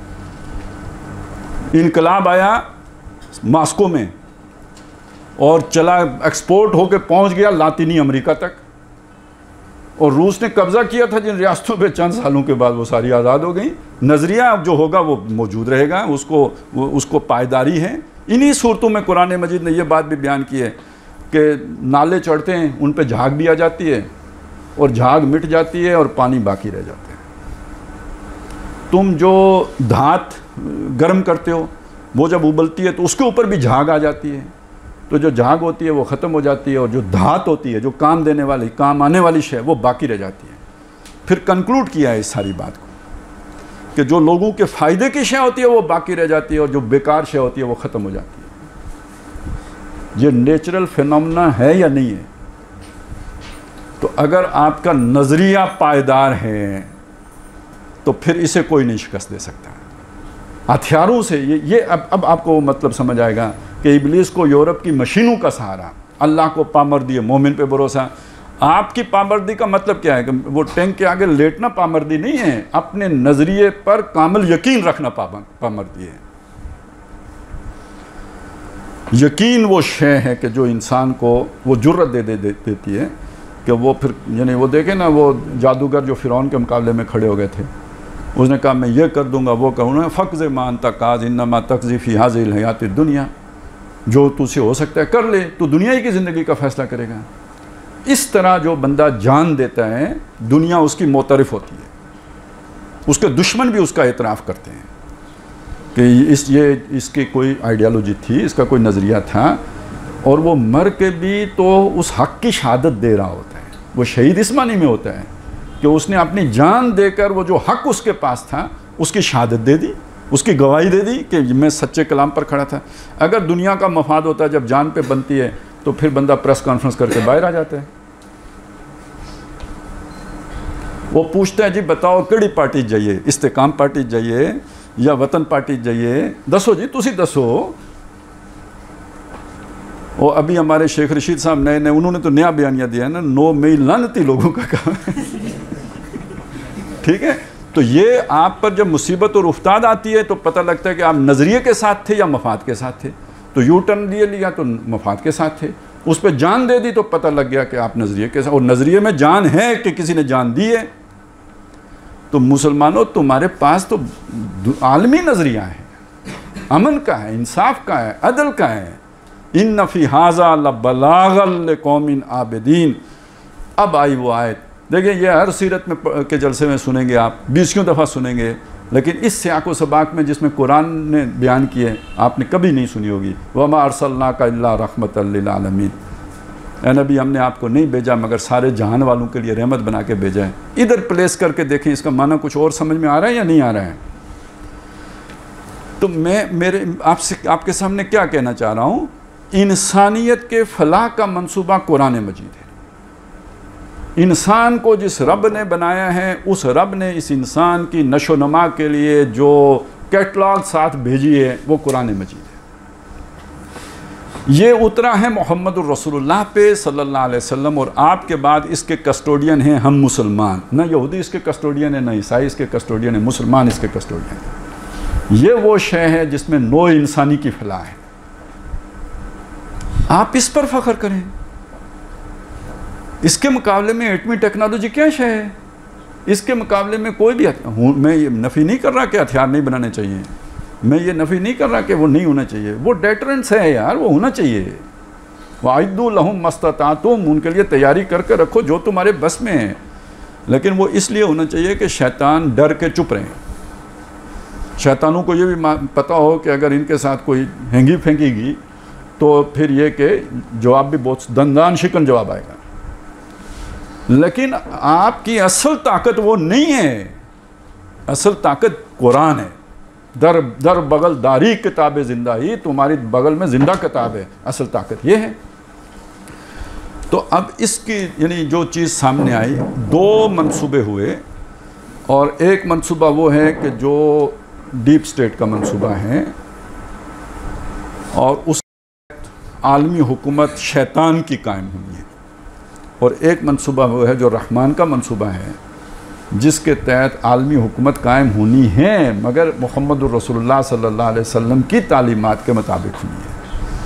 इनकलाब आया मास्को में और चला, एक्सपोर्ट होके पहुंच गया लातीनी अमेरिका तक, और रूस ने कब्जा किया था जिन रियासतों पे, चंद सालों के बाद वो सारी आज़ाद हो गई। नज़रिया जो होगा वो मौजूद रहेगा, उसको वो, उसको पायदारी है। इन्हीं सूरतों में कुरान मजीद ने यह बात भी बयान की है कि नाले चढ़ते हैं, उन पे झाग भी आ जाती है और झाग मिट जाती है और पानी बाकी रह जाता है। तुम जो धात गर्म करते हो वो जब उबलती है तो उसके ऊपर भी झाग आ जाती है, तो जो झाग होती है वो ख़त्म हो जाती है और जो धात होती है, जो काम देने वाली, काम आने वाली शय, वो बाकी रह जाती है। फिर कंक्लूड किया है इस सारी बात को कि जो लोगों के फ़ायदे की शय होती है वो बाकी रह जाती है और जो बेकार शय होती है वो ख़त्म हो जाती है। ये नेचुरल फिनोमेना है या नहीं है? तो अगर आपका नज़रिया पायदार है तो फिर इसे कोई नहीं शिकस्त दे सकता। हथियारों से ये ये अब अब आपको मतलब समझ आएगा कि इब्लीस को यूरोप की मशीनों का सहारा, अल्लाह को पामर्दी, मोमिन पे भरोसा। आपकी पामर्दी का मतलब क्या है कि वो टैंक के आगे लेटना पामर्दी नहीं है, अपने नज़रिए पर कामिल यकीन रखना पामर्दी है। यकीन वो शय है कि जो इंसान को वो जुर्रत दे, दे, दे देती है कि वो फिर, यानी वो देखे ना वो जादूगर जो फ़िरौन के मुकाबले में खड़े हो गए थे, उसने कहा मैं ये कर दूंगा, वो करूँगा, फ़क़्ज़ मान तकाज़ इन्नमा तक़ज़ी फ़ी हाज़िहिल हयातिद दुनिया, जो तुझसे हो सकता है कर ले, तो दुनिया ही की ज़िंदगी का फ़ैसला करेगा। इस तरह जो बंदा जान देता है दुनिया उसकी मोतरफ़ होती है, उसके दुश्मन भी उसका एतराफ़ करते हैं कि इस ये इसकी कोई आइडियालॉजी थी, इसका कोई नज़रिया था, और वो मर के भी तो उस हक़ की शहादत दे रहा होता है। वो शहीद इस मानी में होता है कि उसने अपनी जान देकर वो जो हक़ उसके पास था उसकी शहादत दे दी, उसकी गवाही दे दी कि मैं सच्चे कलाम पर खड़ा था। अगर दुनिया का मफाद होता है, जब जान पे बनती है, तो फिर बंदा प्रेस कॉन्फ्रेंस करके बाहर आ जाता है। वो पूछता है जी बताओ केड़ी पार्टी जाइए, इस्तेकाम पार्टी जाइए या वतन पार्टी जाइए, दसो जी तुसी दसो। वो अभी हमारे शेख रशीद साहब नए नए, उन्होंने तो नया बयानिया दिया है ना, नो मेल लानती लोगों का काम है। ठीक है, तो ये आप पर जब मुसीबत और उफ्ताद आती है तो पता लगता है कि आप नज़रिए के साथ थे या मफाद के साथ थे। तो यू टर्न लिए लिया तो मफाद के साथ थे, उस पर जान दे दी तो पता लग गया कि आप नज़रिए के साथ, और नज़रिए में जान है कि किसी ने जान दी है। तो मुसलमानों तुम्हारे पास तो आलमी नज़रिया है, अमन का है, इंसाफ का है, अदल का है, इन्न फ़ी हाज़ा लबलागल लिक़ौमिन आबिदीन। अब आई वो आयत, देखिए ये हर सीरत में के जलसे में सुनेंगे आप, बीसियों दफ़ा सुनेंगे, लेकिन इस सियाक़ो सबाक़ में जिसमें कुरान ने बयान किए आपने कभी नहीं सुनी होगी। वमा अरसलनाका इल्ला रहमतल लिल आलमीन, ए नबी हमने आपको नहीं भेजा मगर सारे जहान वालों के लिए रहमत बना के भेजा है। इधर प्लेस करके देखें, इसका माना कुछ और समझ में आ रहा है या नहीं आ रहा है? तो मैं मेरे आपसे आपके सामने क्या कहना चाह रहा हूँ, इंसानियत के फलाह का मंसूबा कुरान मजीद है। इंसान को जिस रब ने बनाया है, उस रब ने इस इंसान की नशो नमा के लिए जो कैटलॉग साथ भेजी है वो कुरान मजीद है। ये उतरा है मोहम्मदुर रसूलुल्लाह पे सल्लल्लाहु अलैहि वसल्लम, और आपके बाद इसके कस्टोडियन हैं हम मुसलमान। न यहूदी इसके कस्टोडियन है, न ईसाई इसके कस्टोडियन है, मुसलमान इसके कस्टोडियन है। ये वो शय है जिसमें नो इंसानी की फलाह है। आप इस पर फख्र करें। इसके मुकाबले में एटमी टेक्नोलॉजी क्या शय है? इसके मुकाबले में कोई भी, मैं ये नफ़ी नहीं कर रहा कि हथियार नहीं बनाने चाहिए, मैं ये नफ़ी नहीं कर रहा कि वो नहीं होना चाहिए, वो डेटरेंस है यार, वो होना चाहिए। वाइदु लहुम मस्ततातुम, उनके लिए तैयारी करके रखो जो तुम्हारे बस में है, लेकिन वो इसलिए होना चाहिए कि शैतान डर के चुप रहें। शैतानों को ये भी पता हो कि अगर इनके साथ कोई हैंगी फेंकीगी तो फिर ये कि जवाब भी बहुत दंदान शिकन जवाब आएगा। लेकिन आपकी असल ताकत वो नहीं है, असल ताकत कुरान है। दर दर बगल दारी किताब जिंदा ही, तुम्हारी बगल में जिंदा किताब है, असल ताकत ये है। तो अब इसकी यानी जो चीज़ सामने आई, दो मंसूबे हुए, और एक मंसूबा वो है कि जो डीप स्टेट का मंसूबा है, और उस आलमी हुकूमत शैतान की कायम हुई है, और एक मंसूबा वो है जो रहमान का मंसूबा है, जिसके तहत आलमी हुकूमत कायम होनी है, मगर मुहम्मदुर रसूलुल्लाह सल्लल्लाहु अलैहि वसल्लम की तालीमात के मुताबिक हुई है।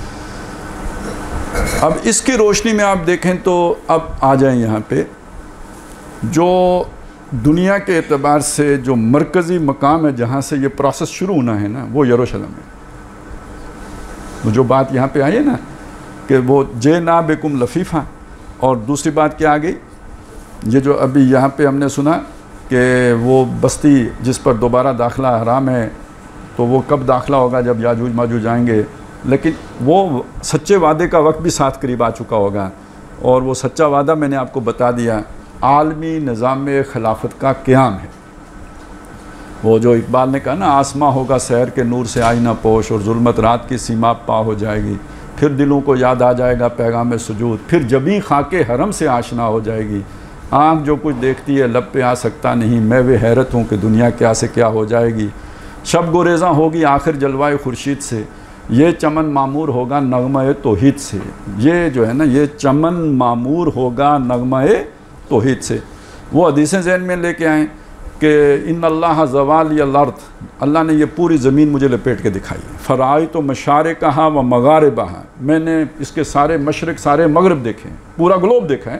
अब इसकी रोशनी में आप देखें तो अब आ जाएं यहाँ पे, जो दुनिया के एतबार से जो मरकज़ी मकाम है जहाँ से ये प्रोसेस शुरू होना है ना, वो यरूशलेम है। वो जो बात यहाँ पे आई है ना कि वो जे ना बेकुम लफीफ़ा, और दूसरी बात क्या आ गई, ये जो अभी यहाँ पे हमने सुना कि वो बस्ती जिस पर दोबारा दाखिला हराम है, तो वो कब दाखिला होगा, जब याजूज माजूज आएंगे। लेकिन वो सच्चे वादे का वक्त भी साथ करीब आ चुका होगा, और वो सच्चा वादा मैंने आपको बता दिया, आलमी निज़ाम खिलाफत का क़याम है। वो जो इकबाल ने कहा ना, आसमां होगा सैर के नूर से आईना पोश, और जुल्मत रात की सीमा पा हो जाएगी, फिर दिलों को याद आ जाएगा पैगाम सुजूद, फिर जबी खाके हरम से आशना हो जाएगी। आँख जो कुछ देखती है लब पे आ सकता नहीं, मैं वे हैरत हूँ कि दुनिया क्या से क्या हो जाएगी। शब गुरेज़ा होगी आखिर जलवाए खुर्शीद से, ये चमन मामूर होगा नगमा तौहीद से। ये जो है ना, ये चमन मामूर होगा नगमा तौहीद से। वो हदीसें ज़हन में लेके आएँ कि इन अल्लाह ज़वाल अर्द, अल्लाह ने ये पूरी ज़मीन मुझे लपेट के दिखाई। फ़राई तो मशारे कहा व मगारिबहा, मैंने इसके सारे मशरक़ सारे मगरब देखे, पूरा ग्लोब देखा है,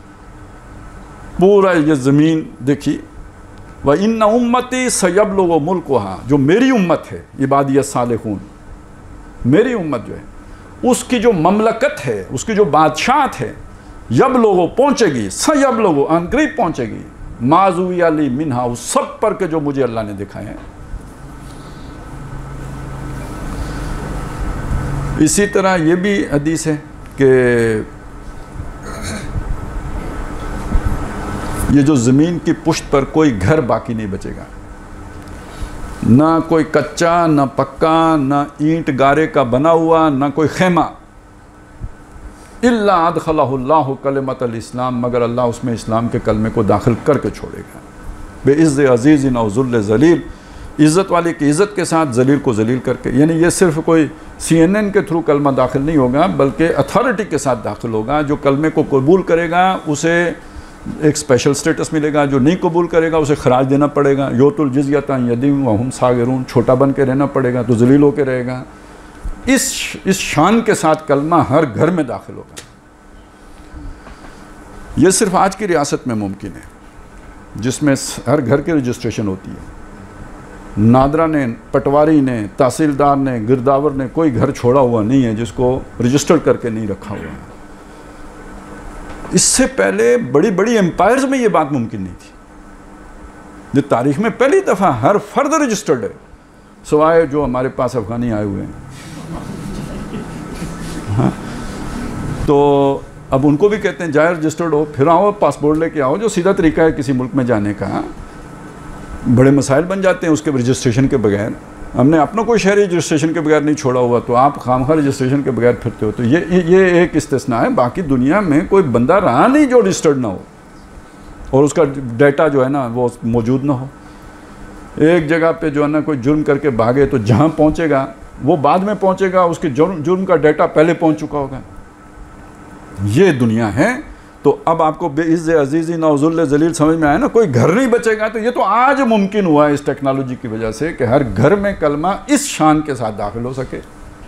पूरा ये ज़मीन देखी। व इन उम्मती सयबलुगु मुल्कुहा, जो मेरी उम्मत है, इबादियत सालिहून, मेरी उम्मत जो है उसकी जो ममलकत है, उसकी जो बादशाहत है, यब लोगों पहुँचेगी, सयब लोगों अनकरीब पहुँचेगी, माज़ुई अली मिन्हा, उस सब पर के जो मुझे अल्लाह ने दिखाए हैं। इसी तरह ये भी हदीस है कि ये जो ज़मीन की पुश्त पर कोई घर बाकी नहीं बचेगा, ना कोई कच्चा, ना पक्का, ना ईंट गारे का बना हुआ, ना कोई खेमा, इल्ला अदखलहुल्लाहु कलिमतल इस्लाम, मगर अल्लाह उसमें इस्लाम के कलमे को दाखिल करके छोड़ेगा। बेइज़्ज़ अज़ीज़िन औ ज़ुल्ल ज़लील, इज़्ज़त वाले की इज़्ज़त के साथ, ज़लील को ज़लील करके। यानी ये सिर्फ कोई सी एन एन के थ्रू कलमा दाखिल नहीं होगा, बल्कि अथॉरिटी के साथ दाखिल होगा। जो कलमे को कबूल करेगा उसे एक स्पेशल स्टेटस मिलेगा, जो नहीं कबूल करेगा उसे खराज देना पड़ेगा। योतुल जिज़यता यदीम वहुम सागिरून, छोटा बन के रहना पड़ेगा तो ज़लील होकर रहेगा। इस इस शान के साथ कलमा हर घर में दाखिल होगा। ये सिर्फ आज की रियासत में मुमकिन है, जिसमें हर घर की रजिस्ट्रेशन होती है। नादरा ने, पटवारी ने, तहसीलदार ने, गिरदावर ने कोई घर छोड़ा हुआ नहीं है जिसको रजिस्टर्ड करके नहीं रखा हुआ है। इससे पहले बड़ी बड़ी एम्पायर्स में ये बात मुमकिन नहीं थी। जो तारीख में पहली दफ़ा हर फर्द रजिस्टर्ड है, सिवाय जो हमारे पास अफगानी आए हुए हैं। हाँ, तो अब उनको भी कहते हैं जाए रजिस्टर्ड हो, फिर आओ पासपोर्ट लेके आओ, जो सीधा तरीका है किसी मुल्क में जाने का। बड़े मसाइल बन जाते हैं उसके रजिस्ट्रेशन के बगैर। हमने अपना कोई शहर रजिस्ट्रेशन के बगैर नहीं छोड़ा हुआ, तो आप खामखा रजिस्ट्रेशन के बगैर फिरते हो। तो ये ये एक इस्तिस्ना है, बाकी दुनिया में कोई बंदा रहा नहीं जो रजिस्टर्ड ना हो और उसका डाटा जो है ना वो मौजूद ना हो। एक जगह पे जो है ना कोई जुर्म करके भागे तो जहाँ पहुँचेगा वो बाद में पहुँचेगा, उसके जुर्म जुर्म का डाटा पहले पहुँच चुका होगा। ये दुनिया है। तो अब आपको बेइज़्ज़ अज़ीज़ी नौज़ुल्ल जलील समझ में आया ना, कोई घर नहीं बचेगा। तो ये तो आज मुमकिन हुआ है इस टेक्नोलॉजी की वजह से कि हर घर में कलमा इस शान के साथ दाखिल हो सके।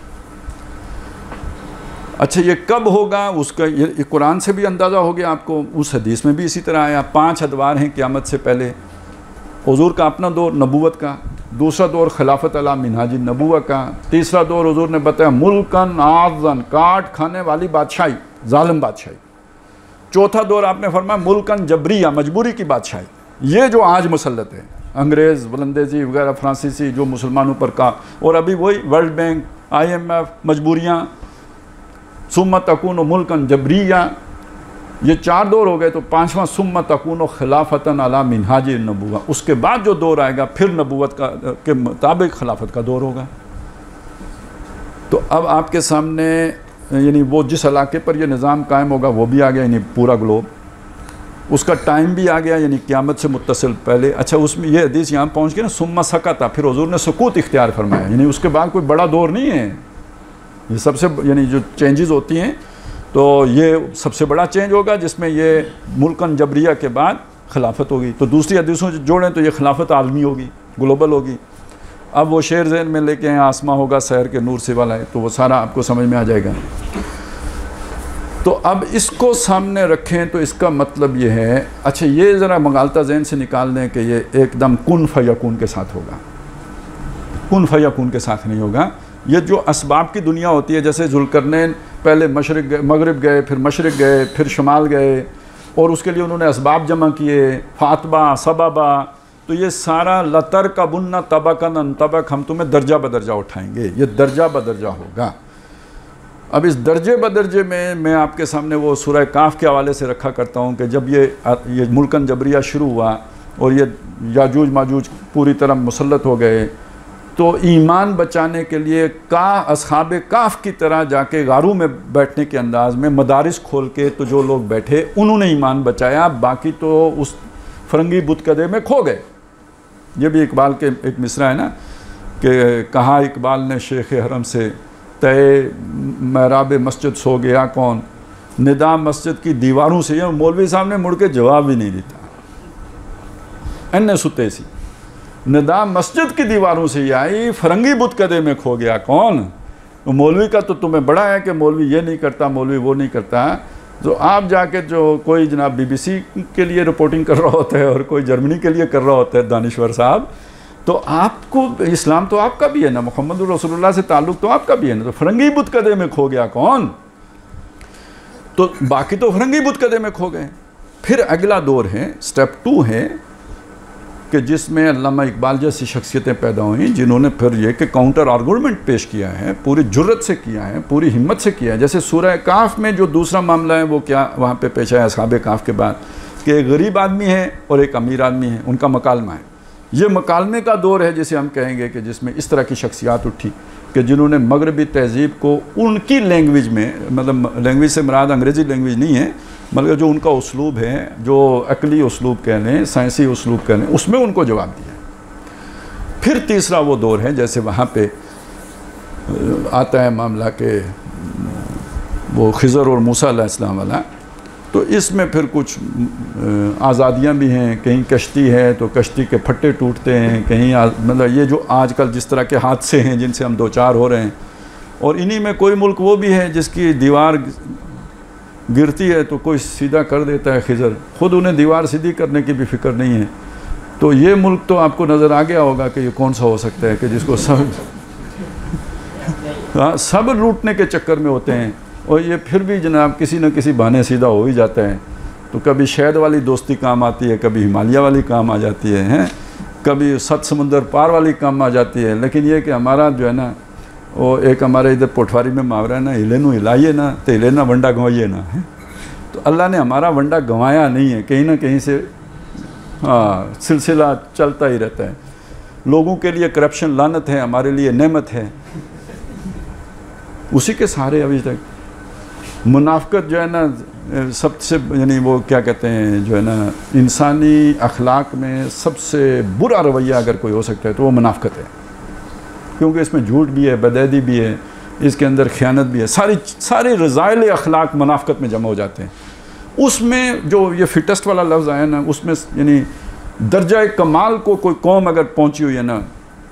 अच्छा, ये कब होगा उसका ये कुरान से भी अंदाज़ा हो गया आपको, उस हदीस में भी इसी तरह आया। पांच अदवार हैं क़यामत से पहले। हुज़ूर का अपना दौर नबूवत का, दूसरा दौर खिलाफत अला मिनहाज नबूवा का, तीसरा दौर हुज़ूर ने बताया मुल्कन आज़न, काट खाने वाली बादशाही, जालिम बादशाही। चौथा दौर आपने फरमाया मुल्कन जबरिया, मजबूरी की बादशाही। ये जो आज मुसल्लत है, अंग्रेज़, वलंदेजी वगैरह, फ्रांसीसी जो मुसलमानों पर का, और अभी वही world bank, I M F, मजबूरियाँ, सुम्मा तकून मुल्कन जबरिया, ये चार दौर हो गए। तो पाँचवा सुम्मा तकून खिलाफतन अला मिनहाज नबूवा, उसके बाद जो दौर आएगा फिर नबूवत का के मुताबिक खिलाफत का दौर होगा। तो अब आपके सामने यानी वो जिस इलाके पर ये निज़ाम कायम होगा वो भी आ गया, यानी पूरा ग्लोब, उसका टाइम भी आ गया, यानी क़यामत से मुत्तसिल पहले। अच्छा, उसमें ये हदीस यहाँ पहुँच गई ना, सुम्मा सकता, फिर हुज़ूर ने सुकूत इख्तियार फरमाया, यानी उसके बाद कोई बड़ा दौर नहीं है। ये सबसे यानी जो चेंजेस होती हैं तो ये सबसे बड़ा चेंज होगा, जिसमें ये मुल्कन जबरिया के बाद खिलाफत होगी। तो दूसरी हदीसों से जोड़ें तो ये खिलाफत आलमी होगी, ग्लोबल होगी। अब वो शेर ज़हन में लेके आए, आसमां होगा शहर के नूर से वाला है, तो वो सारा आपको समझ में आ जाएगा। तो अब इसको सामने रखें तो इसका मतलब ये है, अच्छा ये ज़रा मगालता ज़हन से निकाल दें कि ये एकदम कुन फयकून के साथ होगा। कुन फयकून के साथ नहीं होगा। ये जो असबाब की दुनिया होती है, जैसे ज़ुल्करनैन पहले मशरिक़ गए, मगरिब गए, फिर मशरिक़ गए, फिर शुमाल गए, और उसके लिए उन्होंने असबाब जमा किए, फातबा सबबा। तो ये सारा लतर का बुन्ना तबकन तबक, हम तुम्हें दर्जा बदर्जा उठाएंगे, ये दर्जा बदर्जा होगा। अब इस दर्जे बदर्जे में मैं आपके सामने वो सूरह काफ के हवाले से रखा करता हूँ कि जब ये ये मुल्कन जबरिया शुरू हुआ और ये याजूज माजूज पूरी तरह मुसल्लत हो गए, तो ईमान बचाने के लिए का असहाबे काफ की तरह जाके गारों में बैठने के अंदाज में मदारिस खोल के तो जो लोग बैठे उन्होंने ईमान बचाया, बाकी तो उस फरंगी बुतकदे में खो गए। ये भी इकबाल के एक मिसरा है ना कि कहा इकबाल ने शेख हरम से, तय महराब मस्जिद सो गया कौन, निदा मस्जिद की दीवारों से। ये मौलवी साहब ने मुड़ के जवाब भी नहीं देता, अन्य सुते सी, निदा मस्जिद की दीवारों से ये आई, फरंगी बुतकदे में खो गया कौन। तो मौलवी का तो तुम्हें बड़ा है कि मौलवी ये नहीं करता, मौलवी वो नहीं करता। तो आप जाके जो कोई जनाब बीबीसी के लिए रिपोर्टिंग कर रहा होता है और कोई जर्मनी के लिए कर रहा होता है दानिश्वर साहब, तो आपको इस्लाम तो आपका भी है ना, मोहम्मद रसूलुल्लाह से ताल्लुक़ तो आपका भी है ना। तो फरंगी बुतकदे में खो गया कौन, तो बाकी तो फरंगी बुतकदे में खो गए। फिर अगला दौर है, स्टेप टू है कि जिसमें अल्लामा इकबाल जैसी शख्सियतें पैदा हुई जिन्होंने फिर ये कि काउंटर आर्गूमेंट पेश किया है, पूरी जुर्रत से किया है, पूरी हिम्मत से किया है। जैसे सूरह काफ में जो दूसरा मामला है वो क्या वहाँ पे पेश आया असहाबे काफ के बाद कि एक गरीब आदमी है और एक अमीर आदमी है, उनका मकालमा है। ये मकालमे का दौर है जिसे हम कहेंगे कि जिसमें इस तरह की शख्सियात उठी कि जिन्होंने मगरबी तहज़ीब को उनकी लैंग्वेज में, मतलब लैंग्वेज से मुराद अंग्रेज़ी लैंग्वेज नहीं है, मतलब जो उनका उसलूब है, जो अकली उसलूब कह लें, साइंसी उसलूब कह लें, उसमें उनको जवाब दिया। फिर तीसरा वो दौर है जैसे वहाँ पे आता है मामला के वो खिज़र और मूसा अलैहिस्सलाम वाला, तो इसमें फिर कुछ आज़ादियाँ भी हैं, कहीं कश्ती है तो कश्ती के फट्टे टूटते हैं, कहीं मतलब ये जो आजकल जिस तरह के हादसे हैं जिनसे हम दो चार हो रहे हैं। और इन्हीं में कोई मुल्क वो भी है जिसकी दीवार गिरती है तो कोई सीधा कर देता है खिज़र, ख़ुद उन्हें दीवार सीधी करने की भी फ़िक्र नहीं है। तो ये मुल्क तो आपको नज़र आ गया होगा कि ये कौन सा हो सकता है कि जिसको सब हाँ सब लूटने के चक्कर में होते हैं, और ये फिर भी जनाब किसी न किसी बहाने सीधा हो ही जाता है। तो कभी शहद वाली दोस्ती काम आती है, कभी हिमालय वाली काम आ जाती है, हैं कभी सत समुंदर पार वाली काम आ जाती है। लेकिन ये कि हमारा जो है ना, वो एक हमारे इधर पोठवारी में मुहावरा है ना, हिले नू हिलाइए ना तो हिले ना वंडा गंवाइए ना, है। तो अल्लाह ने हमारा वंडा गंवाया नहीं है, कहीं ना कहीं से हाँ सिलसिला चलता ही रहता है। लोगों के लिए करप्शन लानत है, हमारे लिए नेमत है, उसी के सहारे अभी तक। मुनाफिकत जो है ना सबसे, यानी वो क्या कहते हैं जो है ना, इंसानी अखलाक में सबसे बुरा रवैया अगर कोई हो सकता है तो वो मुनाफिकत है, क्योंकि इसमें झूठ भी है, बदैदी भी है, इसके अंदर ख़यानत भी है, सारी सारे रज़ाइल अखलाक मुनाफिकत में जमा हो जाते हैं। उसमें जो ये फिटेस्ट वाला लफ्ज़ आया ना, उसमें यानी दर्जा कमाल को कोई कौम अगर पहुंची हुई है ना,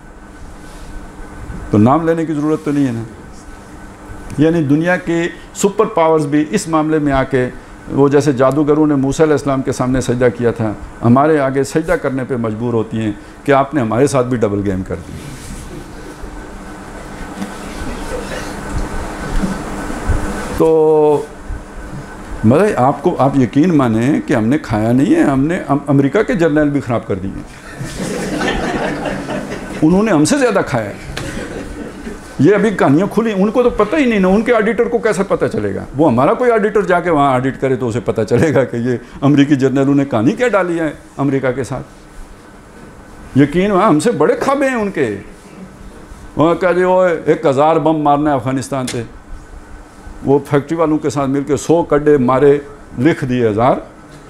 तो नाम लेने की ज़रूरत तो नहीं है ना। यानी दुनिया के सुपर पावर्स भी इस मामले में आके, वो जैसे जादूगरों ने मूसा अलैहिस्सलाम के सामने सजदा किया था, हमारे आगे सजदा करने पे मजबूर होती हैं कि आपने हमारे साथ भी डबल गेम कर दी। तो मतलब आपको, आप यकीन माने कि हमने खाया नहीं है, हमने अमेरिका के जर्नल भी ख़राब कर दिए, उन्होंने हमसे ज़्यादा खाया है। ये अभी कहानियाँ खुली, उनको तो पता ही नहीं ना, उनके ऑडिटर को कैसे पता चलेगा? वो हमारा कोई ऑडिटर जाके वहाँ ऑडिट करे तो उसे पता चलेगा कि ये अमेरिकी जर्नलों ने कहानी क्या डाली है अमेरिका के साथ। यकीन वहाँ हमसे बड़े खाबे हैं उनके। वहाँ कह रहे वो एक हज़ार बम मारना है अफ़गानिस्तान से, वो फैक्ट्री वालों के साथ मिलकर सौ कड्डे मारे, लिख दिए हज़ार,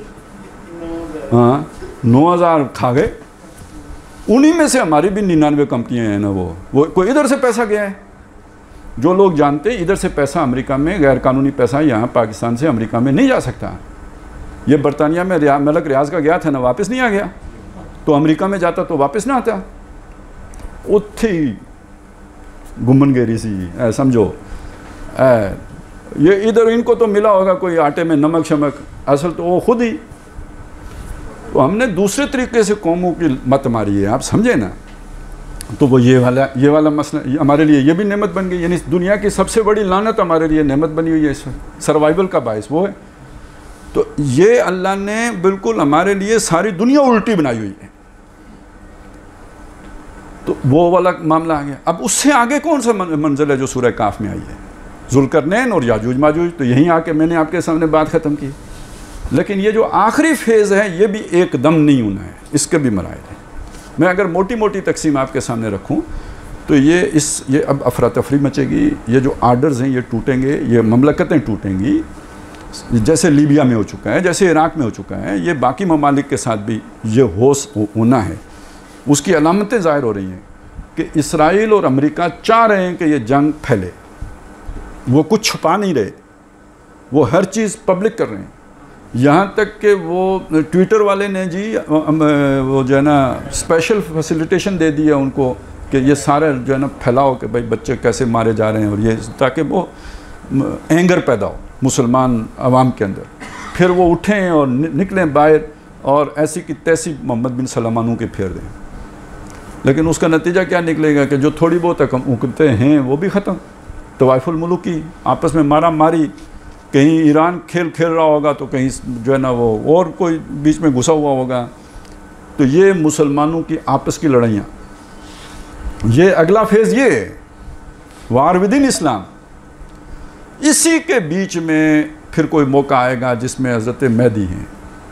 हाँ नौ हज़ार खा गए। उन्हीं में से हमारी भी निन्यानवे कंपनियां हैं ना, वो वो कोई इधर से पैसा गया है। जो लोग जानते हैं इधर से पैसा अमेरिका में, गैर कानूनी पैसा यहाँ पाकिस्तान से अमेरिका में नहीं जा सकता। ये बरतानिया में रिया, मलक रियाज का गया था ना, वापस नहीं आ गया, तो अमेरिका में जाता तो वापस ना आता, उत्थे ही घुमनगेरी सी ऐ समझो। ऐ ये इधर इनको तो मिला होगा कोई आटे में नमक शमक, असल तो वो खुद ही। तो हमने दूसरे तरीके से कौमों की मत मारी है, आप समझे ना। तो वो ये वाला ये वाला मसला हमारे लिए ये भी नेमत बन गई, यानी दुनिया की सबसे बड़ी लानत हमारे लिए नेमत बनी हुई है, इस सर्वाइवल का बायस वो है। तो ये अल्लाह ने बिल्कुल हमारे लिए सारी दुनिया उल्टी बनाई हुई है। तो वो वाला मामला आ गया। अब उससे आगे कौन सा मंजिल है जो सूरह काफ में आई है? जुल्करनैन और याजूज माजूज। तो यहीं आके मैंने आपके सामने बात ख़त्म की। लेकिन ये जो आखिरी फेज़ है ये भी एकदम नहीं होना है, इसके भी मराइल हैं। मैं अगर मोटी मोटी तकसीम आपके सामने रखूं तो ये इस ये अब अफरा तफरी मचेगी, ये जो आर्डर्स हैं ये टूटेंगे, ये ममलकतें टूटेंगी, जैसे लीबिया में हो चुका है, जैसे इराक़ में हो चुका है, ये बाकी ममालिक के साथ भी ये होश होना है। उसकी अलामतें ज़ाहिर हो रही हैं कि इसराइल और अमेरिका चाह रहे हैं कि ये जंग फैले। वो कुछ छुपा नहीं रहे, वो हर चीज़ पब्लिक कर रहे हैं। यहाँ तक कि वो ट्विटर वाले ने जी वो जो है ना स्पेशल फैसिलिटेशन दे दी है उनको कि ये सारे जो है ना फैलाओ कि भाई बच्चे कैसे मारे जा रहे हैं, और ये ताकि वो एंगर पैदा हो मुसलमान अवाम के अंदर। फिर वो उठें और निकलें बाहर और ऐसी की तैसी मोहम्मद बिन सलमानों के फेर दें। लेकिन उसका नतीजा क्या निकलेगा कि जो थोड़ी बहुत उकते हैं वो भी ख़त्म। तवाइफुल मुल्क की आपस में मारा मारी, कहीं ईरान खेल खेल रहा होगा तो कहीं जो है ना वो और कोई बीच में घुसा हुआ होगा। तो ये मुसलमानों की आपस की लड़ाइयाँ, ये अगला फेज़ ये है, वार विद इन इस्लाम। इसी के बीच में फिर कोई मौका आएगा जिसमें हज़रत मेहदी हैं।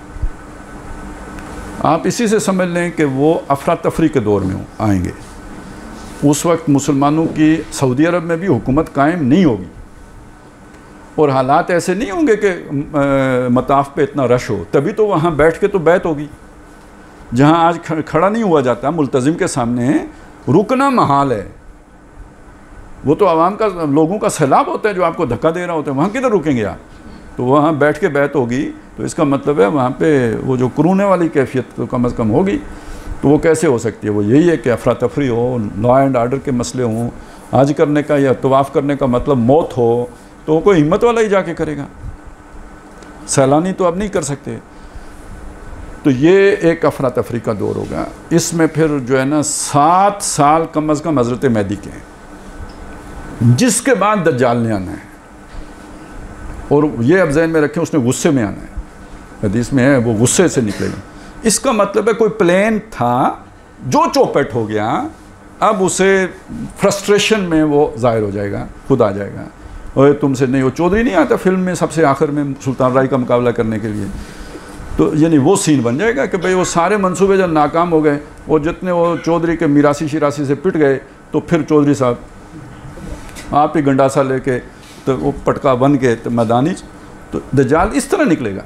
आप इसी से समझ लें कि वो अफरा तफरी के दौर में आएंगे। उस वक्त मुसलमानों की सऊदी अरब में भी हुकूमत कायम नहीं होगी, और हालात ऐसे नहीं होंगे कि मताफ पे इतना रश हो, तभी तो वहाँ बैठ के तो बैत होगी। जहाँ आज खड़ा नहीं हुआ जाता मुल्तज़िम के सामने, रुकना महाल है। वो तो आवाम का, लोगों का सैलाब होता है जो आपको धक्का दे रहा होता है, वहाँ किधर रुकेंगे आप? तो वहाँ बैठ के बैत होगी, तो इसका मतलब है वहाँ पे वो जो करूने वाली कैफियत तो कम अज़ कम होगी। तो वो कैसे हो सकती है? वो यही है कि अफरा तफरी हो, लॉ एंड आर्डर के मसले हों, हज करने का या तवाफ़ करने का मतलब मौत हो, तो वो कोई हिम्मत वाला ही जाके करेगा, सैलानी तो अब नहीं कर सकते। तो ये एक अफरा तफरी का दौर होगा। इसमें फिर जो है ना सात साल कम अज़ कम हज़रत मेहदी के हैं, जिसके बाद दज्जाल ने आना है। और ये अब ज़हन में रखें, उसने गुस्से में आना है, हदीस में है वो गुस्से से निकलेगा। इसका मतलब है कोई प्लान था जो चौपट हो गया, अब उसे फ्रस्ट्रेशन में वो ज़ाहिर हो जाएगा, खुद आ जाएगा। और तुमसे नहीं, वो चौधरी नहीं आता फिल्म में सबसे आखिर में सुल्तान राय का मुकाबला करने के लिए, तो यानी वो सीन बन जाएगा कि भाई वो सारे मंसूबे जब नाकाम हो गए, वो जितने वो चौधरी के मिरासी शिरासी से पिट गए, तो फिर चौधरी साहब आप ही गंडासा लेके तो वो पटका बन के तो मैदानी, तो दज्जाल इस तरह निकलेगा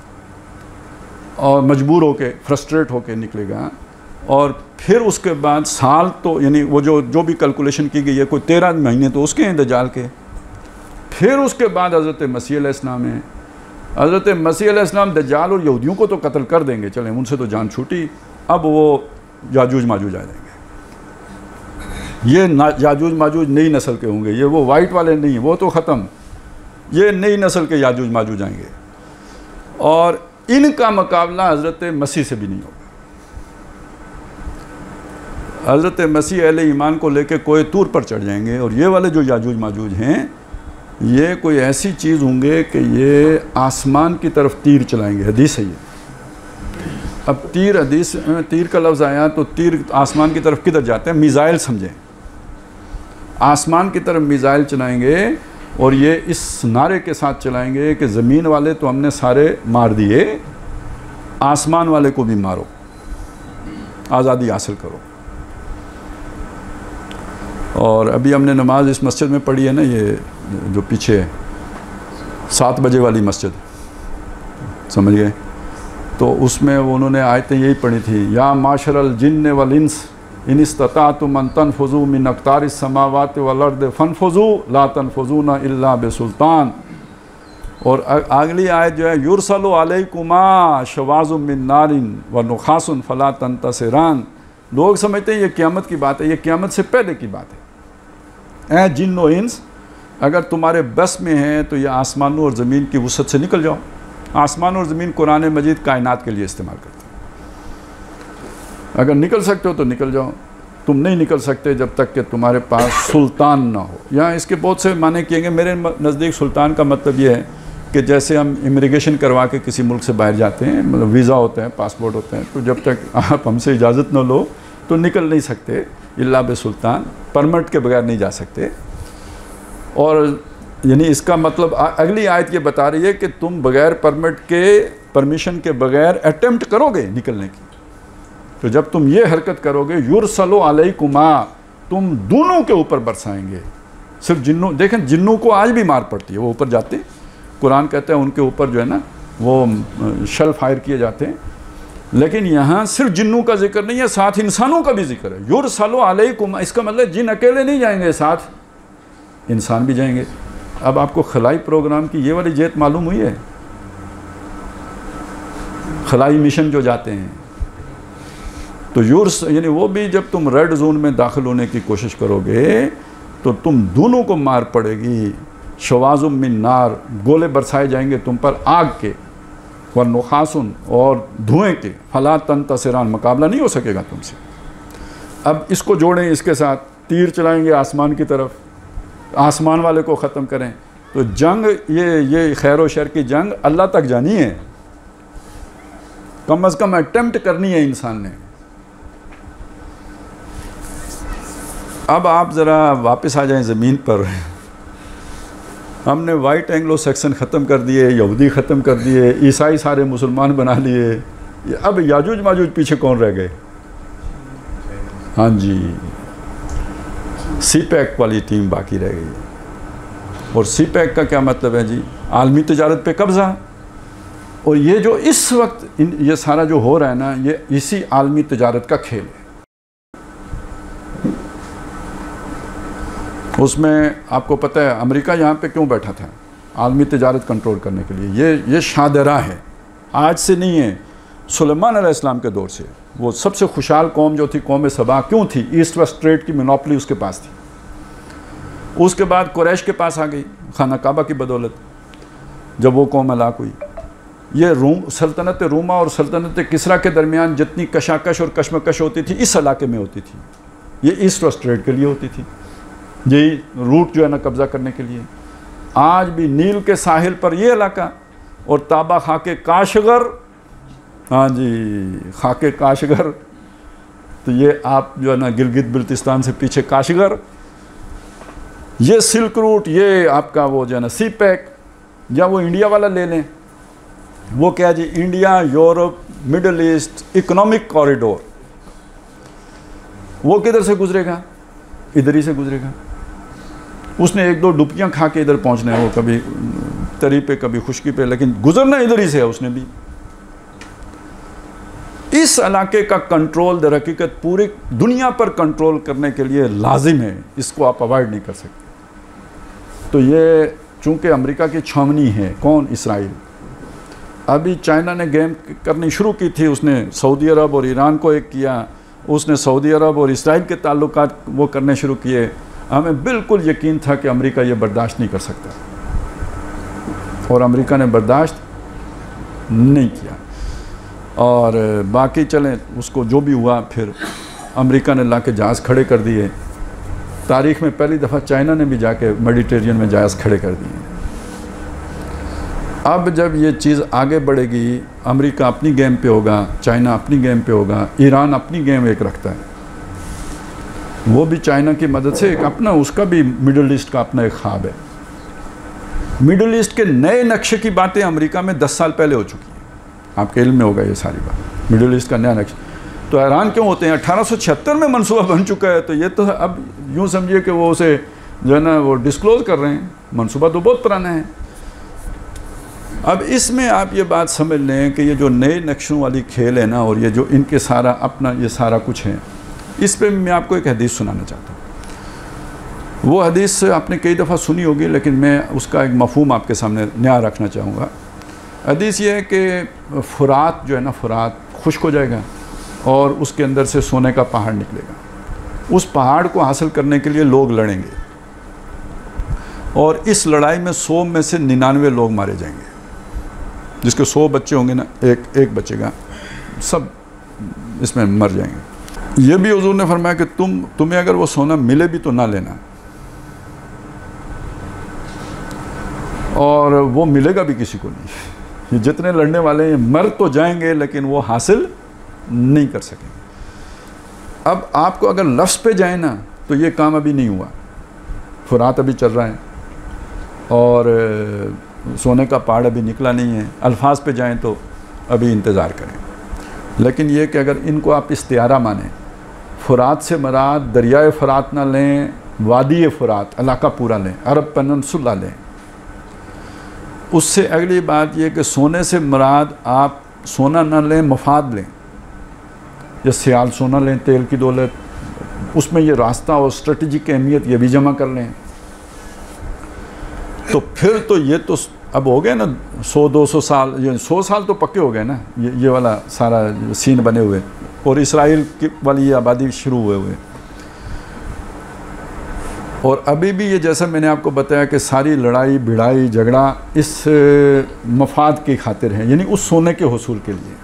और मजबूर होके फ्रस्ट्रेट होके निकलेगा। और फिर उसके बाद साल तो यानी वो जो जो भी कैलकुलेशन की गई है, कोई तेरह महीने तो उसके हैं दज्जाल के। फिर उसके बाद हज़रत मसीह अलैहिस्सलाम है। हज़रत मसीह अलैहिस्सलाम दज्जाल और यहूदियों को तो कत्ल कर देंगे, चलें उनसे तो जान छूटी। अब वो याजूज माजूज आ जाएंगे। ये ना याजूज माजूज नई नस्ल के होंगे, ये वो वाइट वाले नहीं, वो तो ख़त्म, ये नई नस्ल के याजूज माजूज आएंगे। और इनका मुकाबला हज़रत मसीह से भी नहीं होगा। हज़रत मसीह अहले ईमान को लेकर कोई तूर पर चढ़ जाएंगे, और ये वाले जो याजूज माजूज हैं ये कोई ऐसी चीज़ होंगे कि ये आसमान की तरफ तीर चलाएंगे। हदीस है ये। अब तीर, हदीस तीर का लफ्ज़ आया तो तीर आसमान की तरफ किधर जाते हैं? मिज़ाइल समझें, आसमान की तरफ मिज़ाइल चलाएंगे। और ये इस नारे के साथ चलाएंगे कि ज़मीन वाले तो हमने सारे मार दिए, आसमान वाले को भी मारो, आज़ादी हासिल करो। और अभी हमने नमाज इस मस्जिद में पढ़ी है ना, ये जो पीछे सात बजे वाली मस्जिद, समझ गए? तो उसमें उन्होंने आयतें यही पढ़ी थी, या माशरल जिन्न वल इंस इन इस्तताअतुम अन तनफुज़ू मिन अक़तारिस समावाति वल अर्द फनफुज़ू ला तनफुज़ूना इल्ला बिसुल्तान। और अगली आयत जो है, युरसलु अलैकुमा शवाज़ुम मिन नारिन व नुखासुन फला तंतसिरान। लोग समझते हैं ये क़यामत की बात है, ये क़यामत से पहले की बात है। ए जिन्न व इंस, अगर तुम्हारे बस में है तो ये आसमानों और ज़मीन की वसअत से निकल जाओ। आसमान और ज़मीन कुरान मजीद कायनात के लिए इस्तेमाल करते हैं। अगर निकल सकते हो तो निकल जाओ, तुम नहीं निकल सकते जब तक कि तुम्हारे पास सुल्तान ना हो। यहाँ इसके बहुत से माने किए गए। मेरे नज़दीक सुल्तान का मतलब ये है कि जैसे हम इमिग्रेशन करवा के किसी मुल्क से बाहर जाते हैं, मतलब वीज़ा होता है, पासपोर्ट होते हैं, तो जब तक आप हमसे इजाज़त न लो तो निकल नहीं सकते इल्ला बिसुल्तान, परमिट के बगैर नहीं जा सकते। और यानी इसका मतलब अगली आयत ये बता रही है कि तुम बगैर परमिट के, परमिशन के बगैर अटेम्प्ट करोगे निकलने की, तो जब तुम ये हरकत करोगे, युरसलो अलैकुमा, तुम दोनों के ऊपर बरसाएंगे। सिर्फ जिन्नों, देखें जिन्नों को आज भी मार पड़ती है, वो ऊपर जाते हैं, कुरान कहता है उनके ऊपर जो है ना वो शल फायर किए जाते हैं। लेकिन यहाँ सिर्फ जिन्नों का जिक्र नहीं है, साथ इंसानों का भी जिक्र है। युरसलो अलैकुमा, इसका मतलब जिन अकेले नहीं जाएंगे, साथ इंसान भी जाएंगे। अब आपको खलाई प्रोग्राम की ये वाली जेत मालूम हुई है? खलाई मिशन जो जाते हैं, तो यूर्स यानी वो भी जब तुम रेड जोन में दाखिल होने की कोशिश करोगे तो तुम दोनों को मार पड़ेगी। शवाज़ुम मिन नार, गोले बरसाए जाएंगे तुम पर आग के, व नुखासुन, और धुएं के, फला तंतसिरान, मुकाबला नहीं हो सकेगा तुमसे। अब इसको जोड़ें इसके साथ, तीर चलाएंगे आसमान की तरफ, आसमान वाले को ख़त्म करें। तो जंग ये ये खैर व शर की जंग अल्लाह तक जानी है, कम अज़ कम अटेम्प्ट करनी है इंसान ने। अब आप ज़रा वापस आ जाएं ज़मीन पर। हमने वाइट एंग्लो सेक्शन ख़त्म कर दिए, यहूदी ख़त्म कर दिए, ईसाई सारे मुसलमान बना लिए, अब याजूज माजूज पीछे कौन रह गए? हाँ जी, सी पैक वाली टीम बाकी रह गई। और सी पैक का क्या मतलब है जी? आलमी तजारत पे कब्ज़ा। और ये जो इस वक्त इन ये सारा जो हो रहा है ना, ये इसी आलमी तजारत का खेल है। उसमें आपको पता है अमेरिका यहाँ पे क्यों बैठा था? आलमी तजारत कंट्रोल करने के लिए। ये ये शादरा है, आज से नहीं है, सुलेमान अलैहिस्सलाम के दौर से। वो सबसे खुशहाल कौम जो थी, कौम सबा क्यों थी? ईस्ट वेस्ट ट्रेड की मोनोपोली उसके पास थी। उसके बाद कुरैश के पास आ गई खाना काबा की बदौलत, जब वो कौम हलाक हुई। ये रोम सल्तनत रोमा और सल्तनत किसरा के दरमियान जितनी कशाकश और कशमकश होती थी इस इलाके में होती थी। ये ईस्ट वेस्ट ट्रेड के लिए होती थी, यही रूट जो है ना कब्ज़ा करने के लिए। आज भी नील के साहिल पर ये इलाका और ताबा खाके काशगर, हाँ जी खाके काशगर, तो ये आप जो है ना गिलगित बिल्तिस्तान से पीछे काशगर, ये सिल्क रूट, ये आपका वो जो है ना सी पैक, या वो इंडिया वाला ले लें, वो क्या जी India Europe middle east economic corridor, वो किधर से गुजरेगा? इधर ही से गुजरेगा। उसने एक दो डुबकियां खा के इधर पहुंचना है, वो कभी तरी पे कभी खुशकी पे, लेकिन गुजरना इधर ही से है उसने भी। इस इलाके का कंट्रोल दर हकीकत पूरी दुनिया पर कंट्रोल करने के लिए लाजिम है, इसको आप अवॉइड नहीं कर सकते। तो ये चूंकि अमेरिका की छावनी है, कौन? इसराइल। अभी चाइना ने गेम करनी शुरू की थी, उसने सऊदी अरब और ईरान को एक किया, उसने सऊदी अरब और इसराइल के ताल्लुकात वो करने शुरू किए। हमें बिल्कुल यकीन था कि अमेरिका ये बर्दाश्त नहीं कर सकता, और अमेरिका ने बर्दाश्त नहीं किया। और बाकी चलें, उसको जो भी हुआ, फिर अमेरिका ने ला के जहाज़ खड़े कर दिए। तारीख़ में पहली दफ़ा चाइना ने भी जाके मेडिटेरियन में जहाज़ खड़े कर दिए। अब जब ये चीज़ आगे बढ़ेगी, अमेरिका अपनी गेम पे होगा, चाइना अपनी गेम पे होगा, ईरान अपनी गेम एक रखता है, वो भी चाइना की मदद से एक अपना, उसका भी मिडल ईस्ट का अपना एक ख्वाब है। मिडल ईस्ट के नए नक्शे की बातें अमेरिका में दस साल पहले हो चुकी हैं, आपके इल्म में होगा ये सारी बात। मिडल ईस्ट का नया नक्शा, तो हैरान क्यों होते हैं? अठारह सौ छिहत्तर में मनसूबा बन चुका है, तो ये तो अब यूँ समझिए कि वो उसे जो है ना वो डिस्क्लोज़ कर रहे हैं, मनसूबा तो बहुत पुराना है। अब इसमें आप ये बात समझ लें कि ये जो नए नक्शों वाली खेल है ना, और ये जो इनके सारा अपना ये सारा कुछ है, इस पे मैं आपको एक हदीस सुनाना चाहता हूँ। वो हदीस आपने कई दफ़ा सुनी होगी, लेकिन मैं उसका एक मफ़हूम आपके सामने नया रखना चाहूँगा। हदीस ये है कि फुरात जो है ना, फुरात खुश्क हो जाएगा और उसके अंदर से सोने का पहाड़ निकलेगा। उस पहाड़ को हासिल करने के लिए लोग लड़ेंगे, और इस लड़ाई में सौ में से निन्यानवे लोग मारे जाएंगे। जिसके सौ बच्चे होंगे ना, एक एक बचेगा, सब इसमें मर जाएंगे। ये भी हुजूर ने फरमाया कि तुम तुम्हें अगर वो सोना मिले भी तो ना लेना, और वो मिलेगा भी किसी को नहीं। ये जितने लड़ने वाले हैं मर तो जाएंगे, लेकिन वो हासिल नहीं कर सकेंगे। अब आपको अगर लफ्ज़ पे जाए ना, तो ये काम अभी नहीं हुआ, फुरात अभी चल रहा है, और सोने का पहाड़ अभी निकला नहीं है। अल्फाज पे जाएं तो अभी इंतज़ार करें। लेकिन ये कि अगर इनको आप इस्तियारा माने, फुरात से मराद दरियाए फुरात ना लें, वादी फुरात इलाका पूरा लें, अरब पेनिनसुला लें। उससे अगली बात यह कि सोने से मराद आप सोना ना लें, मफाद लें, या सियाल सोना लें, तेल की दौलत, उसमें ये रास्ता और स्ट्रेटजिक अहमियत ये भी जमा कर लें। तो फिर तो ये तो अब हो गए ना सौ दो सौ साल, ये सौ साल तो पक्के हो गए ना, ये ये वाला सारा सीन बने हुए, और इसराइल की वाली ये आबादी शुरू हुए हुए। और अभी भी ये जैसा मैंने आपको बताया कि सारी लड़ाई भिड़ाई झगड़ा इस मफाद की खातिर है, यानी उस सोने के हुसूल के लिए।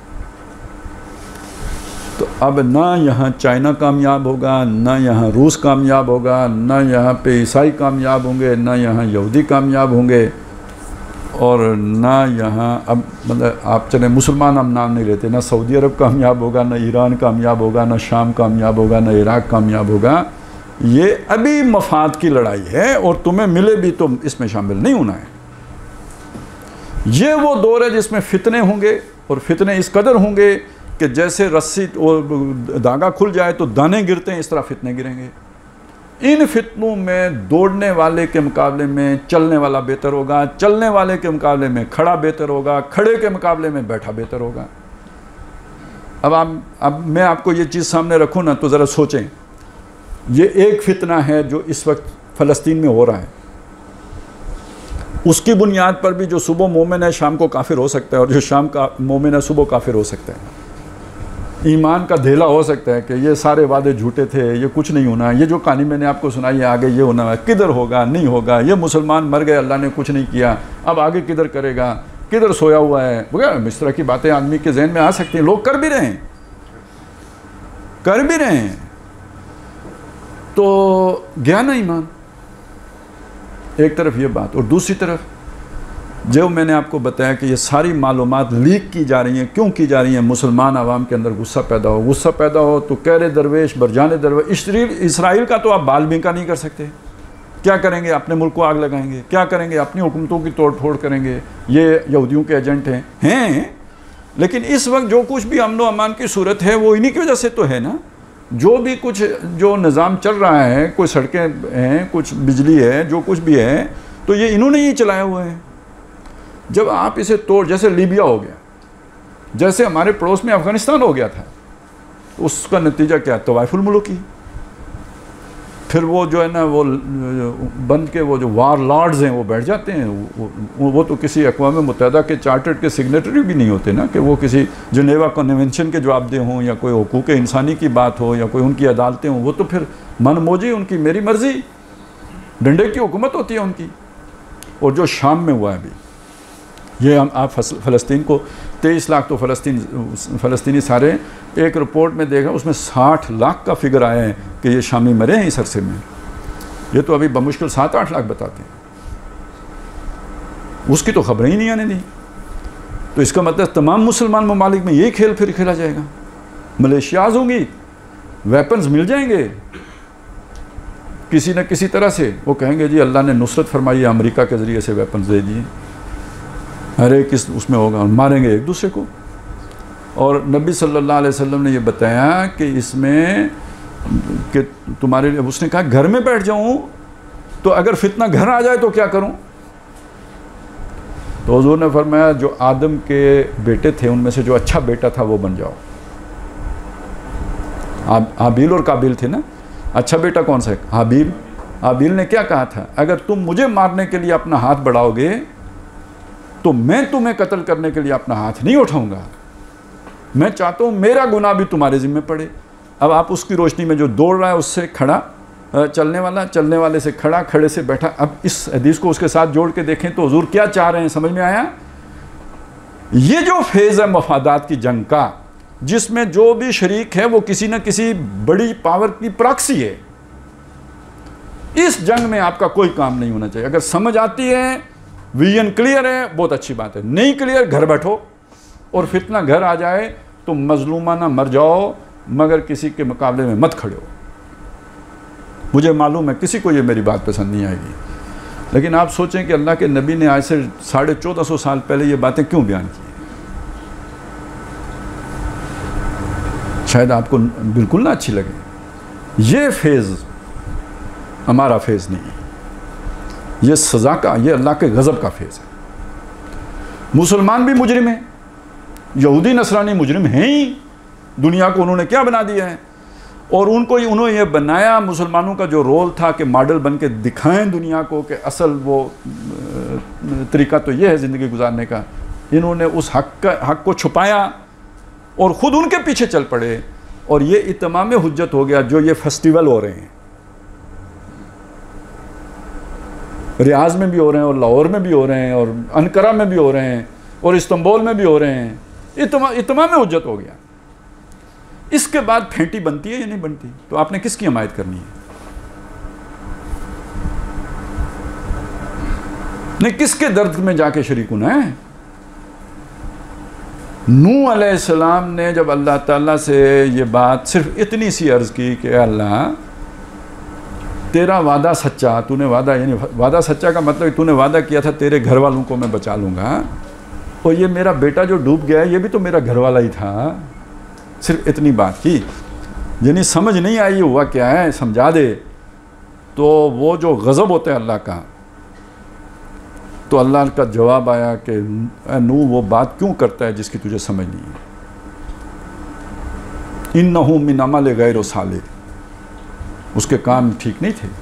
तो अब ना यहाँ चाइना कामयाब होगा, ना यहाँ रूस कामयाब होगा, ना यहाँ पे ईसाई कामयाब होंगे, ना यहाँ यहूदी कामयाब होंगे, और ना यहाँ अब मतलब आप चले मुसलमान हम नाम नहीं लेते, ना सऊदी अरब कामयाब होगा, ना ईरान कामयाब होगा, ना शाम कामयाब होगा, ना इराक़ कामयाब होगा। ये अभी मफाद की लड़ाई है, और तुम्हें मिले भी तो इसमें शामिल नहीं होना है। ये वो दौर है जिसमें फितने होंगे, और फितने इस कदर होंगे कि जैसे रस्सी और धागा खुल जाए तो दाने गिरते हैं, इस तरह फितने गिरेंगे। इन फितनों में दौड़ने वाले के मुकाबले में चलने वाला बेहतर होगा, चलने वाले के मुकाबले में खड़ा बेहतर होगा, खड़े के मुकाबले में बैठा बेहतर होगा। अब आप अब मैं आपको ये चीज़ सामने रखूँ ना, तो ज़रा सोचें, ये एक फितना है जो इस वक्त फ़लस्तीन में हो रहा है। उसकी बुनियाद पर भी जो सुबह मोमिन है शाम को काफिर हो सकता है, और जो शाम का मोमिन है सुबह काफिर हो सकता है। ईमान का धेला हो सकता है कि ये सारे वादे झूठे थे, ये कुछ नहीं होना, ये जो कहानी मैंने आपको सुनाई है आगे ये होना है, किधर होगा, नहीं होगा, ये मुसलमान मर गए, अल्लाह ने कुछ नहीं किया, अब आगे किधर करेगा, किधर सोया हुआ है वगैरह। इस तरह की बातें आदमी के जहन में आ सकती हैं, लोग कर भी रहे हैं कर भी रहे हैं तो गया ना ईमान। एक तरफ ये बात, और दूसरी तरफ जो मैंने आपको बताया कि ये सारी मालूमात लीक की जा रही हैं। क्यों की जा रही हैं? मुसलमान आवाम के अंदर गुस्सा पैदा हो, गुस्सा पैदा हो तो कहरे दरवेश बरजाने दरवेश। इसराइल इसराइल का तो आप बाल भी का नहीं कर सकते। क्या करेंगे? अपने मुल्क को आग लगाएंगे। क्या करेंगे? अपनी हुकूमतों की तोड़ फोड़ करेंगे। ये यहूदियों के एजेंट हैं हैं लेकिन इस वक्त जो कुछ भी अमन व अमान की सूरत है वो इन्हीं की वजह से तो है ना। जो भी कुछ जो निज़ाम चल रहा है, कोई सड़कें हैं, कुछ बिजली है, जो कुछ भी है, तो ये इन्होंने ही चलाया हुआ है। जब आप इसे तोड़, जैसे लीबिया हो गया, जैसे हमारे पड़ोस में अफ़गानिस्तान हो गया था, तो उसका नतीजा क्या? तवाइफुल मुल्की। फिर वो जो है ना वो बन के वो जो वार लॉर्ड्स हैं वो बैठ जाते हैं। वो, वो तो किसी अक़वाम मुत्तहिदा के चार्टर्ड के सिग्नेटरी भी नहीं होते ना, कि वो किसी जिनेवा कन्वेंशन के जवाबदेह हों, या कोई हुकूक इंसानी की बात हो, या कोई उनकी अदालतें हों। वो तो फिर मनमोजी, उनकी मेरी मर्ज़ी, डंडे की हुकूमत होती है उनकी। और जो शाम में हुआ है अभी, ये हम आप फ़लस्तीन को तेईस लाख तो फ़लस्तीन फ़लस्तीनी सारे, एक रिपोर्ट में देखा उसमें साठ लाख का फिगर आया है कि ये शामी मरे हैं इस अरसे में। ये तो अभी बमुश्किल सात आठ लाख बताते हैं, उसकी तो खबरें ही नहीं आने दी। तो इसका मतलब तमाम मुसलमान ममालिक में यही खेल फिर खेला जाएगा। मलेशियाज़ होंगी, वेपन्स मिल जाएंगे किसी न किसी तरह से। वो कहेंगे जी अल्लाह ने नुसरत फरमाई, अमेरिका के ज़रिए से वेपन्स दे दिए, हर एक किस उसमें होगा, मारेंगे एक दूसरे को। और नबी सल्लल्लाहु अलैहि वसल्लम ने ये बताया कि इसमें कि तुम्हारे लिए, उसने कहा घर में बैठ जाऊं तो अगर फितना घर आ जाए तो क्या करूं? तो हुज़ूर ने फरमाया जो आदम के बेटे थे उनमें से जो अच्छा बेटा था वो बन जाओ। हाबील और काबिल थे ना, अच्छा बेटा कौन सा है? हाबील। हाबील ने क्या कहा था? अगर तुम मुझे मारने के लिए अपना हाथ बढ़ाओगे तो मैं तुम्हें कत्ल करने के लिए अपना हाथ नहीं उठाऊंगा। मैं चाहता हूँ मेरा गुनाह भी तुम्हारे ज़िम्मे पड़े। अब आप उसकी रोशनी में जो दौड़ रहा है उससे खड़ा, चलने वाला चलने वाले से खड़ा, खड़े से बैठा। अब इस हदीस को उसके साथ जोड़ के देखें तो हुजूर क्या चाह रहे हैं, समझ में आया? ये जो फेज़ है मफादात की जंग का, जिसमें जो भी शरीक है वो किसी न किसी बड़ी पावर की प्रॉक्सी है, इस जंग में आपका कोई काम नहीं होना चाहिए। अगर समझ आती है, विजन क्लियर है, बहुत अच्छी बात है। नहीं क्लियर, घर बैठो, और फितना घर आ जाए तो मजलूमाना मर जाओ, मगर किसी के मुकाबले में मत खड़े हो। मुझे मालूम है किसी को ये मेरी बात पसंद नहीं आएगी, लेकिन आप सोचें कि अल्लाह के नबी ने आज से साढ़े चौदह सौ साल पहले ये बातें क्यों बयान की? शायद आपको बिल्कुल ना अच्छी लगे। ये फेज़ हमारा फेज़ नहीं है, ये सज़ा का, ये अल्लाह के गज़ब का फेज़ है। मुसलमान भी मुजरिम हैं, यहूदी नसरानी मुजरिम हैं ही। दुनिया को उन्होंने क्या बना दिया है, और उनको ही उन्होंने ये बनाया। मुसलमानों का जो रोल था कि मॉडल बन के दिखाएं दुनिया को कि असल वो तरीका तो ये है ज़िंदगी गुजारने का। इन्होंने उस हक़ का हक़ को छुपाया और ख़ुद उनके पीछे चल पड़े, और ये इत्माम हुज्जत हो गया। जो ये फेस्टिवल हो रहे हैं, रियाज में भी हो रहे हैं, और लाहौर में भी हो रहे हैं, और अनकरा में भी हो रहे हैं, और इस्तांबुल में भी हो रहे हैं, इत्मा इत्माम हुज्जत हो गया। इसके बाद फेंटी बनती है या नहीं बनती? तो आपने किसकी हमायत करनी है? नहीं, किसके दर्द में जाके शरीक होना है? नूह अलैहिस्सलाम ने जब अल्लाह ताला से ये बात सिर्फ इतनी सी अर्ज़ की कि अल्लाह तेरा वादा सच्चा, तूने वादा, यानी वादा सच्चा का मतलब तूने वादा किया था तेरे घर वालों को मैं बचा लूँगा, और ये मेरा बेटा जो डूब गया है ये भी तो मेरा घर वाला ही था। सिर्फ इतनी बात की, यानी समझ नहीं आई हुआ क्या है, समझा दे। तो वो जो गज़ब होता है अल्लाह का, तो अल्लाह का जवाब आया कि नूह वो बात क्यों करता है जिसकी तुझे समझ नहीं है। इन्नहु मिन अमल गैर सालिह, उसके काम ठीक नहीं थे।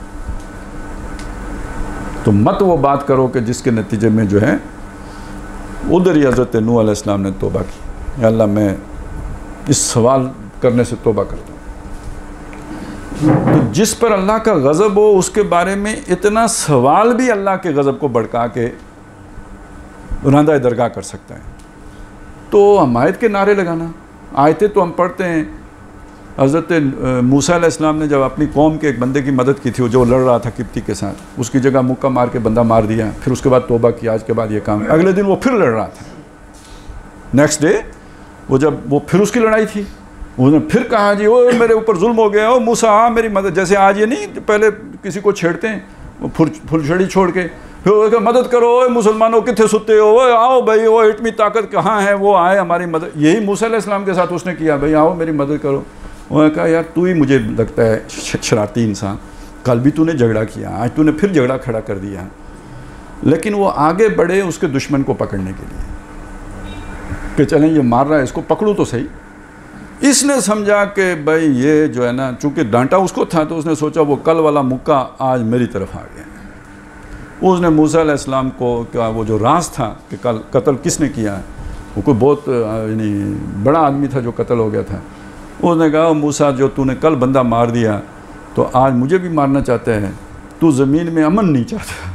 तो मत वो बात करो कि जिसके नतीजे में जो है, उधर ही हज़रत नूह अलैहिस्सलाम ने तौबा की, अल्लाह मैं इस सवाल करने से तौबा करता हूँ। तो जिस पर अल्लाह का गज़ब हो उसके बारे में इतना सवाल भी अल्लाह के गज़ब को भड़का के रांदा दरगाह कर सकता है। तो हमायत के नारे लगाना, आयतें तो हम पढ़ते हैं, हज़रत मूसा अलैहिस्सलाम ने जब अपनी कौम के एक बंदे की मदद की थी, जो लड़ रहा था किप्ती के साथ, उसकी जगह मुक्का मार के बंदा मार दिया, फिर उसके बाद तौबा किया, आज के बाद ये काम, अगले दिन वो फिर लड़ रहा था। नेक्स्ट डे वो जब वो फिर उसकी लड़ाई थी, उसने फिर कहा जी ओ मेरे ऊपर जुल्म हो गया, ओ मूसा हाँ मेरी मदद, जैसे आज ये नहीं पहले किसी को छेड़ते हैं फुल फुलछड़ी छोड़ के, फिर मदद करो, ओ मुसलमानों कितने सुते हो, ओ आओ भाई, वो इतनी ताकत कहाँ है, वो आए हमारी मदद। यही मूसा अलैहिस्सलाम के साथ उसने किया, भाई आओ मेरी मदद करो। उन्होंने कहा यार तू ही मुझे लगता है शरारती इंसान, कल भी तूने झगड़ा किया, आज तूने फिर झगड़ा खड़ा कर दिया। लेकिन वो आगे बढ़े उसके दुश्मन को पकड़ने के लिए कि चलें ये मार रहा है, इसको पकड़ूँ तो सही। इसने समझा कि भाई ये जो है ना, चूँकि डांटा उसको था तो उसने सोचा वो कल वाला मुक्का आज मेरी तरफ आ गया। उसने मूसा अलैहिस्सलाम को क्या वो जो राज था कि कल कत्ल किसने किया है, वो कोई बहुत यानी बड़ा आदमी था जो कत्ल हो गया था, उसने कहा मूसा जो तूने कल बंदा मार दिया तो आज मुझे भी मारना चाहता है, तू ज़मीन में अमन नहीं चाहता।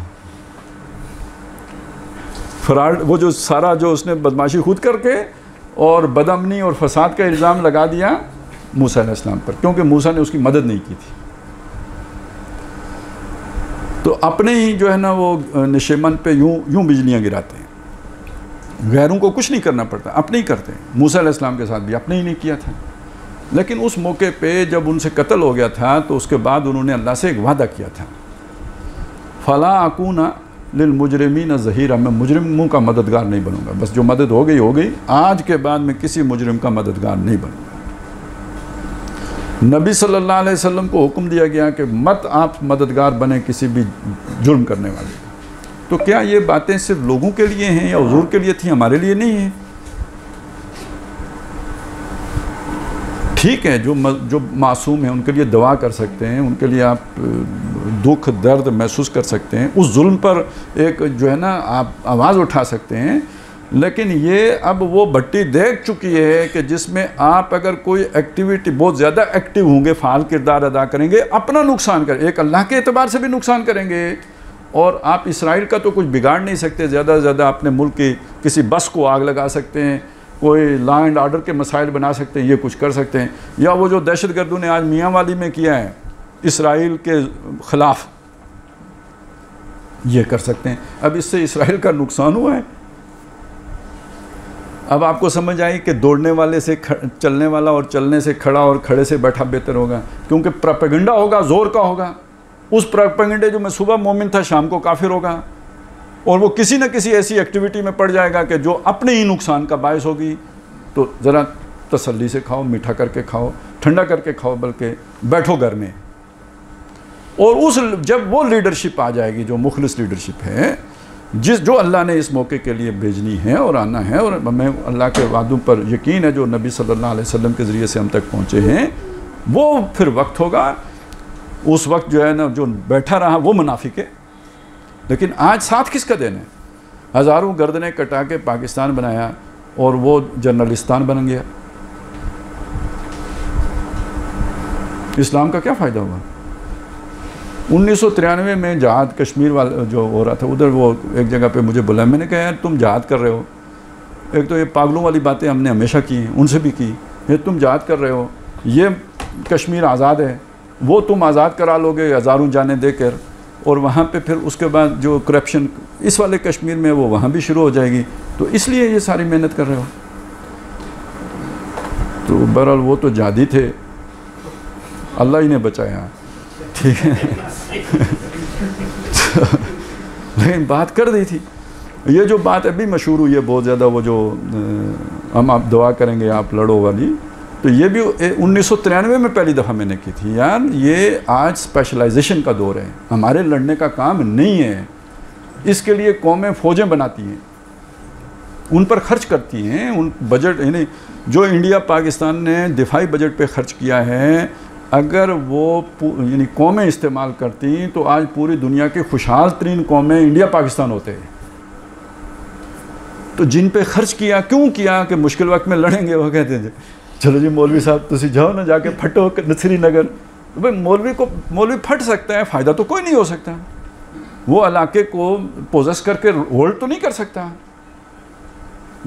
फराड वो जो सारा जो उसने बदमाशी खुद करके और बदअमनी और फसाद का इल्ज़ाम लगा दिया मूसा अलैहिस्सलाम पर, क्योंकि मूसा ने उसकी मदद नहीं की थी। तो अपने ही जो है ना वो निशेमन पे यूं यूं बिजलियां गिराते हैं, गैरों को कुछ नहीं करना पड़ता, अपने ही करते हैं। मूसा अलैहिस्सलाम के साथ भी अपने ही नहीं किया था। लेकिन उस मौके पे जब उनसे कत्ल हो गया था तो उसके बाद उन्होंने अल्लाह से एक वादा किया था, फ़ला अकूना लिल मुजरिमीन ज़हीरा, मैं मुजरिमों का मददगार नहीं बनूंगा, बस जो मदद हो गई हो गई, आज के बाद मैं किसी मुजरिम का मददगार नहीं बनूंगा। नबी सल्लल्लाहु अलैहि वसल्लम को हुक्म दिया गया कि मत आप मददगार बने किसी भी जुल्म करने वाले। तो क्या ये बातें सिर्फ लोगों के लिए हैं या हुजूर के लिए थी, हमारे लिए नहीं है? ठीक है, जो जो मासूम है उनके लिए दुआ कर सकते हैं, उनके लिए आप दुख दर्द महसूस कर सकते हैं, उस जुल्म पर एक जो है ना आप आवाज़ उठा सकते हैं। लेकिन ये अब वो भट्टी देख चुकी है कि जिसमें आप अगर कोई एक्टिविटी बहुत ज़्यादा एक्टिव होंगे, फ़ाल किरदार अदा करेंगे, अपना नुकसान करें, एक अल्लाह के एतबार से भी नुकसान करेंगे। और आप इसराइल का तो कुछ बिगाड़ नहीं सकते, ज़्यादा से ज़्यादा अपने मुल्क की किसी बस को आग लगा सकते हैं, कोई लॉ एंड ऑर्डर के मसाइल बना सकते हैं, ये कुछ कर सकते हैं। या वो जो दहशत गर्दों ने आज मियाँ वाली में किया है इसराइल के ख़िलाफ़, ये कर सकते हैं। अब इससे इसराइल का नुकसान हुआ है। अब आपको समझ आई कि दौड़ने वाले से चलने वाला और चलने से खड़ा और खड़े से बैठा बेहतर होगा, क्योंकि प्रोपेगेंडा होगा, ज़ोर का होगा। उस प्रोपेगेंडे जो मैं सुबह मोमिन था शाम को काफिर होगा, और वो किसी न किसी ऐसी एक्टिविटी में पड़ जाएगा कि जो अपने ही नुकसान का बायस होगी। तो ज़रा तसल्ली से खाओ, मीठा करके खाओ, ठंडा करके खाओ, बल्कि बैठो घर में। और उस जब वो लीडरशिप आ जाएगी जो मुखलिस लीडरशिप है, जिस जो अल्लाह ने इस मौके के लिए भेजनी है और आना है, और हमें अल्लाह के वादों पर यकीन है जो नबी सल्लल्लाहु अलैहि वसल्लम के ज़रिए से हम तक पहुँचे हैं, वो फिर वक्त होगा। उस वक्त जो है ना जो बैठा रहा वो मुनाफिक है। लेकिन आज साथ किसका देना है? हज़ारों गर्दनें कटा के पाकिस्तान बनाया और वो जर्नलिस्तान बन गया। इस्लाम का क्या फ़ायदा हुआ? उन्नीस सौ तिरानवे में जहाद कश्मीर वाला जो हो रहा था, उधर वो एक जगह पे मुझे बुलाया, मैंने कहा यार तुम जहाद कर रहे हो, एक तो ये पागलों वाली बातें हमने हमेशा की हैं, उनसे भी की, ये तुम जहाद कर रहे हो, ये कश्मीर आज़ाद है, वो तुम आज़ाद करा लोगे हज़ारों जाने देकर, और वहाँ पे फिर उसके बाद जो करप्शन इस वाले कश्मीर में वो वहाँ भी शुरू हो जाएगी, तो इसलिए ये सारी मेहनत कर रहे हो। तो बहरहाल वो तो जादी थे, अल्लाह ही ने बचाया, ठीक है। लेकिन बात कर दी थी। ये जो बात अभी मशहूर हुई है बहुत ज़्यादा, वो जो हम आप दुआ करेंगे आप लड़ो वाली, तो ये भी उन्नीस सौ तिरानवे में पहली दफ़ा मैंने की थी। यार ये आज स्पेशलाइजेशन का दौर है, हमारे लड़ने का काम नहीं है। इसके लिए कौमें फ़ौजें बनाती हैं, उन पर खर्च करती हैं, उन बजट यानी जो इंडिया पाकिस्तान ने दिफाई बजट पे खर्च किया है, अगर वो यानी कौमें इस्तेमाल करती तो आज पूरी दुनिया के खुशहाल तरीन कौमें इंडिया पाकिस्तान होते हैं। तो जिन पे खर्च किया, क्यों किया कि मुश्किल वक्त में लड़ेंगे, वो कहते थे चलो जी मौलवी साहब तुसी जाओ ना जाके फटो श्रीनगर। तो भाई मौलवी को मौलवी फट सकता है, फ़ायदा तो कोई नहीं हो सकता। वो इलाके को पोजेस करके होल्ड तो नहीं कर सकता।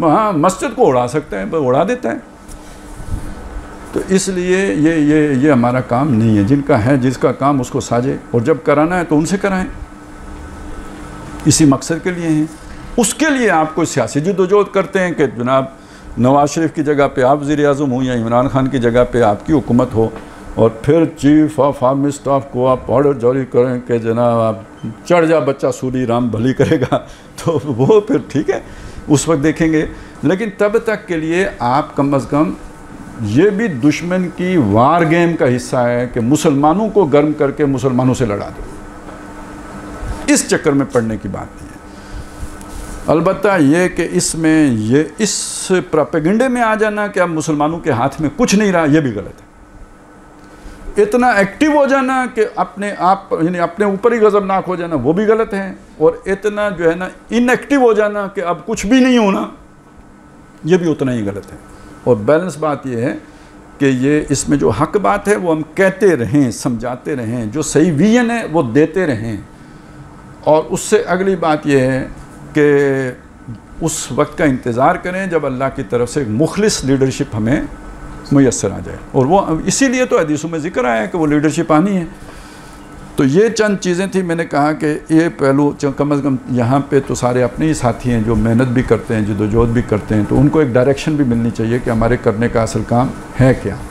हाँ मस्जिद को उड़ा सकते हैं, उड़ा देता है। तो इसलिए ये ये ये हमारा काम नहीं है। जिनका है, जिसका काम उसको साझे, और जब कराना है तो उनसे कराएं, इसी मकसद के लिए हैं। उसके लिए आप कोई सियासी जद्दोजहद करते हैं कि जनाब नवाज शरीफ की जगह पे आप वज़ीर आज़म हो या इमरान खान की जगह पे आपकी हुकूमत हो, और फिर चीफ ऑफ आर्मी स्टाफ को आप ऑर्डर जारी करें कि जनाब आप चढ़ जा बच्चा सूरी राम भली करेगा, तो वो फिर ठीक है, उस वक्त देखेंगे। लेकिन तब तक के लिए आप कम अज़ कम ये भी दुश्मन की वार गेम का हिस्सा है कि मुसलमानों को गर्म करके मुसलमानों से लड़ा दो। इस चक्कर में पड़ने की बात नहीं है। अलबत्ता ये कि इसमें ये इस प्रोपेगेंडे में आ जाना कि अब मुसलमानों के हाथ में कुछ नहीं रहा, ये भी गलत है। इतना एक्टिव हो जाना कि अपने आप यानी अपने ऊपर ही गज़बनाक हो जाना, वो भी गलत है। और इतना जो है ना इनएक्टिव हो जाना कि अब कुछ भी नहीं होना, ये भी उतना ही गलत है। और बैलेंस बात यह है कि ये इसमें जो हक बात है वो हम कहते रहें, समझाते रहें, जो सही विजन है वो देते रहें। और उससे अगली बात यह है कि उस वक्त का इंतज़ार करें जब अल्लाह की तरफ से एक मुखलिस लीडरशिप हमें मुयस्सर आ जाए। और वो इसीलिए तो हदीसों में ज़िक्र आया कि वो लीडरशिप आनी है। तो ये चंद चीज़ें थी, मैंने कहा कि ये पहलू कम अज़ कम यहाँ पे तो सारे अपने ही साथी हैं जो मेहनत भी करते हैं, जद्दोजहद भी करते हैं, तो उनको एक डायरेक्शन भी मिलनी चाहिए कि हमारे करने का असल काम है क्या।